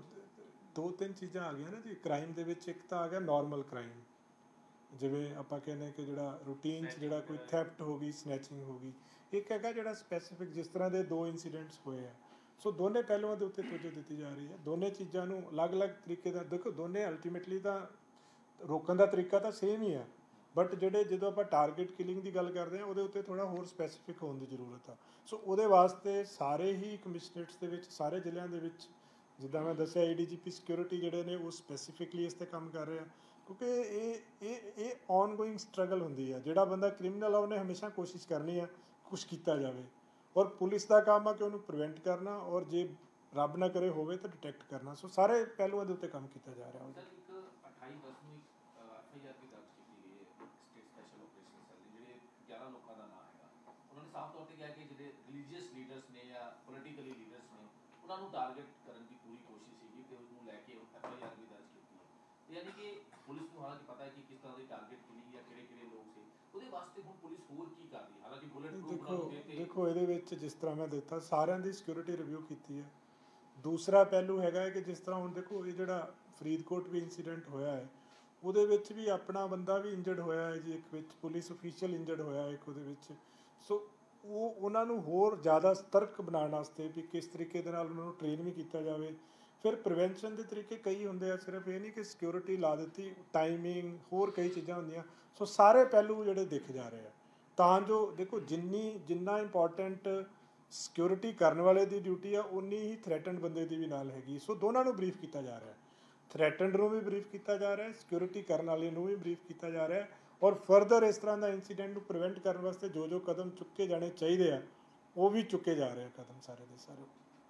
ਦੋ ਤਿੰਨ ਚੀਜ਼ਾਂ ਆ ਗਈਆਂ ਨਾ ਜੀ ਕ੍ਰਾਈਮ ਦੇ ਵਿੱਚ। ਇੱਕ ਤਾਂ ਆ ਗਿਆ ਨਾਰਮਲ ਕ੍ਰਾਈਮ, ਜਿਵੇਂ ਆਪਾਂ ਕਹਿੰਦੇ ਕਿ ਜਿਹੜਾ ਰੂਟੀਨ 'ਚ ਜਿਹੜਾ ਕੋਈ ਥੈਫਟ ਹੋ ਗਈ, ਸਨੈਚਿੰਗ ਹੋ ਗਈ। ਇੱਕ ਹੈਗਾ ਜਿਹੜਾ ਸਪੈਸੀਫਿਕ, ਜਿਸ ਤਰ੍ਹਾਂ ਦੇ ਦੋ ਇਨਸੀਡੈਂਟਸ ਹੋਏ ਆ। ਸੋ ਦੋਨੇ ਪਹਿਲੂਆਂ ਦੇ ਉੱਤੇ ਤਵੱਜੋ ਦਿੱਤੀ ਜਾ ਰਹੀ ਹੈ। ਦੋਨੇ ਚੀਜ਼ਾਂ ਨੂੰ ਅਲੱਗ-ਅਲੱਗ ਤਰੀਕੇ ਦਾ ਦੇਖੋ, ਦੋਨੇ ਅਲਟੀਮੇਟਲੀ ਤਾਂ ਰੋਕਣ ਦਾ ਤਰੀਕਾ ਤਾਂ ਸੇਮ ਹੀ ਆ, ਬਟ ਜਿਹੜੇ ਜਦੋਂ ਆਪਾਂ ਟਾਰਗੇਟ ਕਿਲਿੰਗ ਦੀ ਗੱਲ ਕਰਦੇ ਹਾਂ ਉਹਦੇ ਉੱਤੇ ਥੋੜ੍ਹਾ ਹੋਰ ਸਪੈਸੀਫਿਕ ਹੋਣ ਦੀ ਜ਼ਰੂਰਤ ਆ। ਸੋ ਉਹਦੇ ਵਾਸਤੇ ਸਾਰੇ ਹੀ ਕਮਿਸ਼ਨਰੇਟਸ ਦੇ ਵਿੱਚ, ਸਾਰੇ ਜ਼ਿਲ੍ਹਿਆਂ ਦੇ ਵਿੱਚ, ਜਿੱਦਾਂ ਮੈਂ ਦੱਸਿਆ A D G P security ਜਿਹੜੇ ਨੇ ਉਹ ਸਪੈਸੀਫਿਕਲੀ ਇਸ 'ਤੇ ਕੰਮ ਕਰ ਰਹੇ ਆ ਕਿਉਂਕਿ ਇਹ ਇਹ ਇਹ ਔਨਗੋਇੰਗ ਸਟਰਗਲ ਹੁੰਦੀ ਆ। ਜਿਹੜਾ ਬੰਦਾ ਕ੍ਰਿਮੀਨਲ ਆ ਉਹਨੇ ਹਮੇਸ਼ਾ ਕੋਸ਼ਿਸ਼ ਕਰਨੀ ਆ ਕੁਛ ਕੀਤਾ ਜਾਵੇ ਔਰ ਪੁਲਿਸ ਦਾ ਕੰਮ ਆ ਕਿ ਉਹਨੂੰ ਪ੍ਰੀਵੈਂਟ ਕਰਨਾ ਔਰ ਜੇ ਰੱਬ ਨਾ ਕਰੇ ਹੋਵੇ ਤਾਂ ਡਿਟੈਕਟ ਕਰਨਾ। ਸੋ ਸਾਰੇ ਪਹਿਲੂਆਂ ਦੇ ਉੱਤੇ ਕੰਮ ਕੀਤਾ ਜਾ ਰਿਹਾ ਸਰ ਇੱਕ ਅਠਾਈ ਅਗਸਤ ਨੂੰ ਇੱਕ ਐਫ ਆਈ ਆਰ ਵੀ ਦਰਜ ਕੀਤੀ ਗਈ ਹੈ ਸਟੇਟ ਸਪੈਸ਼ਲ ਆਪਰੇਸ਼ਨ ਸੈੱਲ ਦੀ, ਜਿਹੜੇ ਗਿਆਰਾਂ ਲੋਕਾਂ ਦਾ ਨਾਮ ਹੈਗਾ। ਉਹਨਾਂ ਨੇ ਸਾਫ਼ ਤੌਰ ਤੇ ਕਿਹਾ ਕਿ ਜਿਹੜੇ ਰਿਲੀਜੀਅਸ ਲੀਡਰਸ ਨੇ ਜਾਂ ਪੋਲੀਟੀਕਲੀ ਲੀਡਰਸ ਨੇ ਉਹਨਾਂ ਨੂੰ ਟਾਰਗੇਟ ਕਰਨ ਦੀ ਪੂਰੀ ਕੋਸ਼ਿਸ਼ ਸੀਗੀ ਤੇ ਉਸ ਨੂੰ ਲੈ ਕੇ ਐਫ ਆਈ ਆਰ ਵੀ ਦਰਜ ਕੀਤੀ ਹੈ। ਯਾਨੀ ਕਿ ਪੁਲਿਸ ਨੂੰ ਹਾਲਾਂਕਿ ਪਤਾ ਹੈ ਕਿ ਕਿਸ ਤਰ੍ਹਾਂ ਦੀ ਟਾਰਗੇਟ ਕਿਲਿੰਗ ਜਾਂ ਕਿਹੜੇ ਕਿਹੜੇ ਲੋਕ ਸੀ, ਉਹਦੇ ਵਾਸਤੇ ਹੁਣ ਪੁਲਿਸ ਹੋਰ ਕੀ ਕਰ ਰਹੀ ਹੈ? ਹਾਲਾਂਕਿ ਬੁਲੇਟ ਪ੍ਰੂਫ ਦੇਖੋ ਬਣਾਉਂਦੇ ਤੇ ਦੇਖੋ ਇਹਦੇ ਵਿੱਚ ਜਿਸ ਤਰ੍ਹਾਂ ਮੈਂ ਦਿੱਤਾ ਸਾਰਿਆਂ ਦੀ ਸਿਕਿਉਰਿਟੀ ਰਿਵਿਊ ਕੀਤੀ ਹੈ। ਦੂਸਰਾ ਪਹਿਲੂ ਹੈਗਾ ਹੈ ਕਿ ਜਿਸ ਤਰ੍ਹਾਂ ਹੁਣ ਦੇਖੋ ਇਹ ਜਿਹੜਾ ਫਰੀਦਕੋਟ ਵੀ ਇੰਸੀਡੈਂਟ ਹੋਇਆ ਹੈ ਉਹਦੇ ਵਿੱਚ ਵੀ ਆਪਣਾ ਬੰਦਾ ਵੀ ਇੰਜਰਡ ਹੋਇਆ ਹੈ ਜੀ, ਇੱਕ ਵਿੱਚ ਪੁਲਿਸ ਅਫੀਸ਼ੀਅਲ ਇੰਜਰਡ ਹੋਇਆ ਇੱਕ ਉਹਦੇ ਵਿੱਚ। ਸੋ ਉਹ ਉਹਨਾਂ ਨੂੰ ਹੋਰ ਜ਼ਿਆਦਾ ਸਤਰਕ ਬਣਾਉਣ ਵਾਸਤੇ ਵੀ ਕਿਸ ਤਰੀਕੇ ਦੇ ਨਾਲ ਉਹਨਾਂ ਨੂੰ ਟ੍ਰੇਨ ਵੀ ਕੀਤਾ ਜਾਵੇ। ਫਿਰ ਪ੍ਰੀਵੈਂਸ਼ਨ ਦੇ ਤਰੀਕੇ ਕਈ ਹੁੰਦੇ ਆ, ਸਿਰਫ ਇਹ ਨਹੀਂ ਕਿ ਸਿਕਿਉਰਿਟੀ ਲਾ ਦਿੱਤੀ, ਟਾਈਮਿੰਗ, ਹੋਰ ਕਈ ਚੀਜ਼ਾਂ ਹੁੰਦੀਆਂ। ਸੋ ਸਾਰੇ ਪਹਿਲੂ ਜਿਹੜੇ ਦਿਖ ਜਾ ਰਹੇ ਆ ਤਾਂ ਜੋ ਦੇਖੋ ਜਿੰਨੀ ਜਿੰਨਾ ਇੰਪੋਰਟੈਂਟ ਸਿਕਿਉਰਿਟੀ ਕਰਨ ਵਾਲੇ ਦੀ ਡਿਊਟੀ ਆ ਉਨੀ ਹੀ ਥ੍ਰੈਟਨਡ ਬੰਦੇ ਦੀ ਵੀ ਨਾਲ ਹੈਗੀ। ਸੋ ਦੋਨਾਂ ਨੂੰ ਬਰੀਫ ਕੀਤਾ ਜਾ ਰਿਹਾ, ਥ੍ਰੈਟਨਡ ਨੂੰ ਵੀ ਬਰੀਫ ਕੀਤਾ ਜਾ ਰਿਹਾ, ਸਿਕਿਉਰਿਟੀ ਕਰਨ ਵਾਲੇ ਨੂੰ ਵੀ ਬਰੀਫ ਕੀਤਾ ਜਾ ਰਿਹਾ ਔਰ ਫਰਦਰ ਇਸ ਤਰ੍ਹਾਂ ਦਾ ਇੰਸੀਡੈਂਟ ਨੂੰ ਪ੍ਰੀਵੈਂਟ ਕਰਨ ਵਾਸਤੇ ਜੋ ਜੋ ਕਦਮ ਚੁੱਕੇ ਜਾਣੇ ਚਾਹੀਦੇ ਆ ਉਹ ਵੀ ਚੁੱਕੇ ਜਾ ਰਹੇ ਆ ਕਦਮ ਸਾਰੇ ਦੇ ਸਾਰੇ।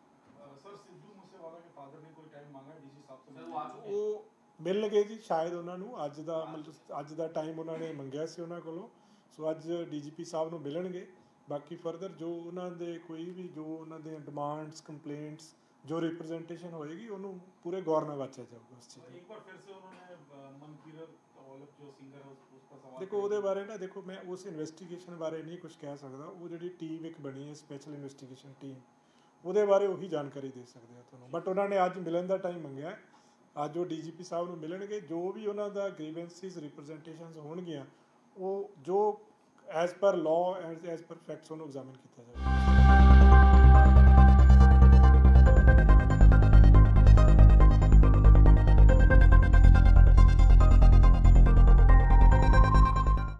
सर सिद्धू मूसेवाला के फादर ने कोई टाइम मांगा है डीसी साहब से? सर वो आ चुके ਉਹ ਮਿਲਣਗੇ ਜੀ ਸ਼ਾਇਦ ਉਹਨਾਂ ਨੂੰ ਅੱਜ ਦਾ ਮਤਲਬ ਅੱਜ ਦਾ ਟਾਈਮ ਉਹਨਾਂ ਨੇ ਮੰਗਿਆ ਸੀ ਉਹਨਾਂ ਕੋਲੋਂ। ਸੋ ਅੱਜ ਡੀ ਜੀ ਪੀ ਸਾਹਿਬ ਨੂੰ ਮਿਲਣਗੇ। ਬਾਕੀ ਫਰਦਰ ਜੋ ਉਹਨਾਂ ਦੇ ਕੋਈ ਵੀ ਜੋ ਉਹਨਾਂ ਦੇ ਡਿਮਾਂਡਸ, ਕੰਪਲੇਂਟਸ, ਜੋ ਰਿਪਰੈਜ਼ੈਂਟੇਸ਼ਨ ਹੋਏਗੀ ਉਹਨੂੰ ਪੂਰੇ ਗੌਰ ਨਾਲ ਵਾਚਿਆ ਜਾਊਗਾ ਉਸ ਚੀਜ਼ ਨੂੰ। एक बार फिर से उन्होंने मनकीरत औलख जो सिंगर है उस पर सवाल ਦੇਖੋ ਉਹਦੇ ਬਾਰੇ ਨਾ ਦੇਖੋ ਮੈਂ ਉਸ ਇਨਵੈਸਟੀਗੇਸ਼ਨ ਬਾਰੇ ਨਹੀਂ ਕੁਝ ਕਹਿ ਸਕਦਾ। ਉਹ ਜਿਹੜੀ ਟੀਮ ਇੱਕ ਬਣੀ ਹੈ ਸਪੈਸ਼ਲ ਇਨਵੈਸਟੀਗੇਸ਼ਨ ਟੀਮ, ਉਹਦੇ ਬਾਰੇ ਉਹੀ ਜਾਣਕਾਰੀ ਦੇ ਸਕਦੇ ਆ ਤੁਹਾਨੂੰ। ਬਟ ਉਹਨਾਂ ਨੇ ਅੱਜ ਮਿਲਣ ਦਾ ਟਾਈਮ ਮੰਗਿਆ, ਅੱਜ ਉਹ ਡੀ ਜੀ ਪੀ ਸਾਹਿਬ ਨੂੰ ਮਿਲਣਗੇ। ਜੋ ਵੀ ਉਹਨਾਂ ਦਾ ਗ੍ਰੀਵੈਂਸਿਸ, ਰਿਪਰੈਜ਼ੈਂਟੇਸ਼ਨਸ ਹੋਣਗੀਆਂ ਉਹ ਜੋ as per law and as per facts ਉਹਨੂੰ ਐਗਜ਼ਾਮਿਨ ਕੀਤਾ ਜਾਵੇਗਾ।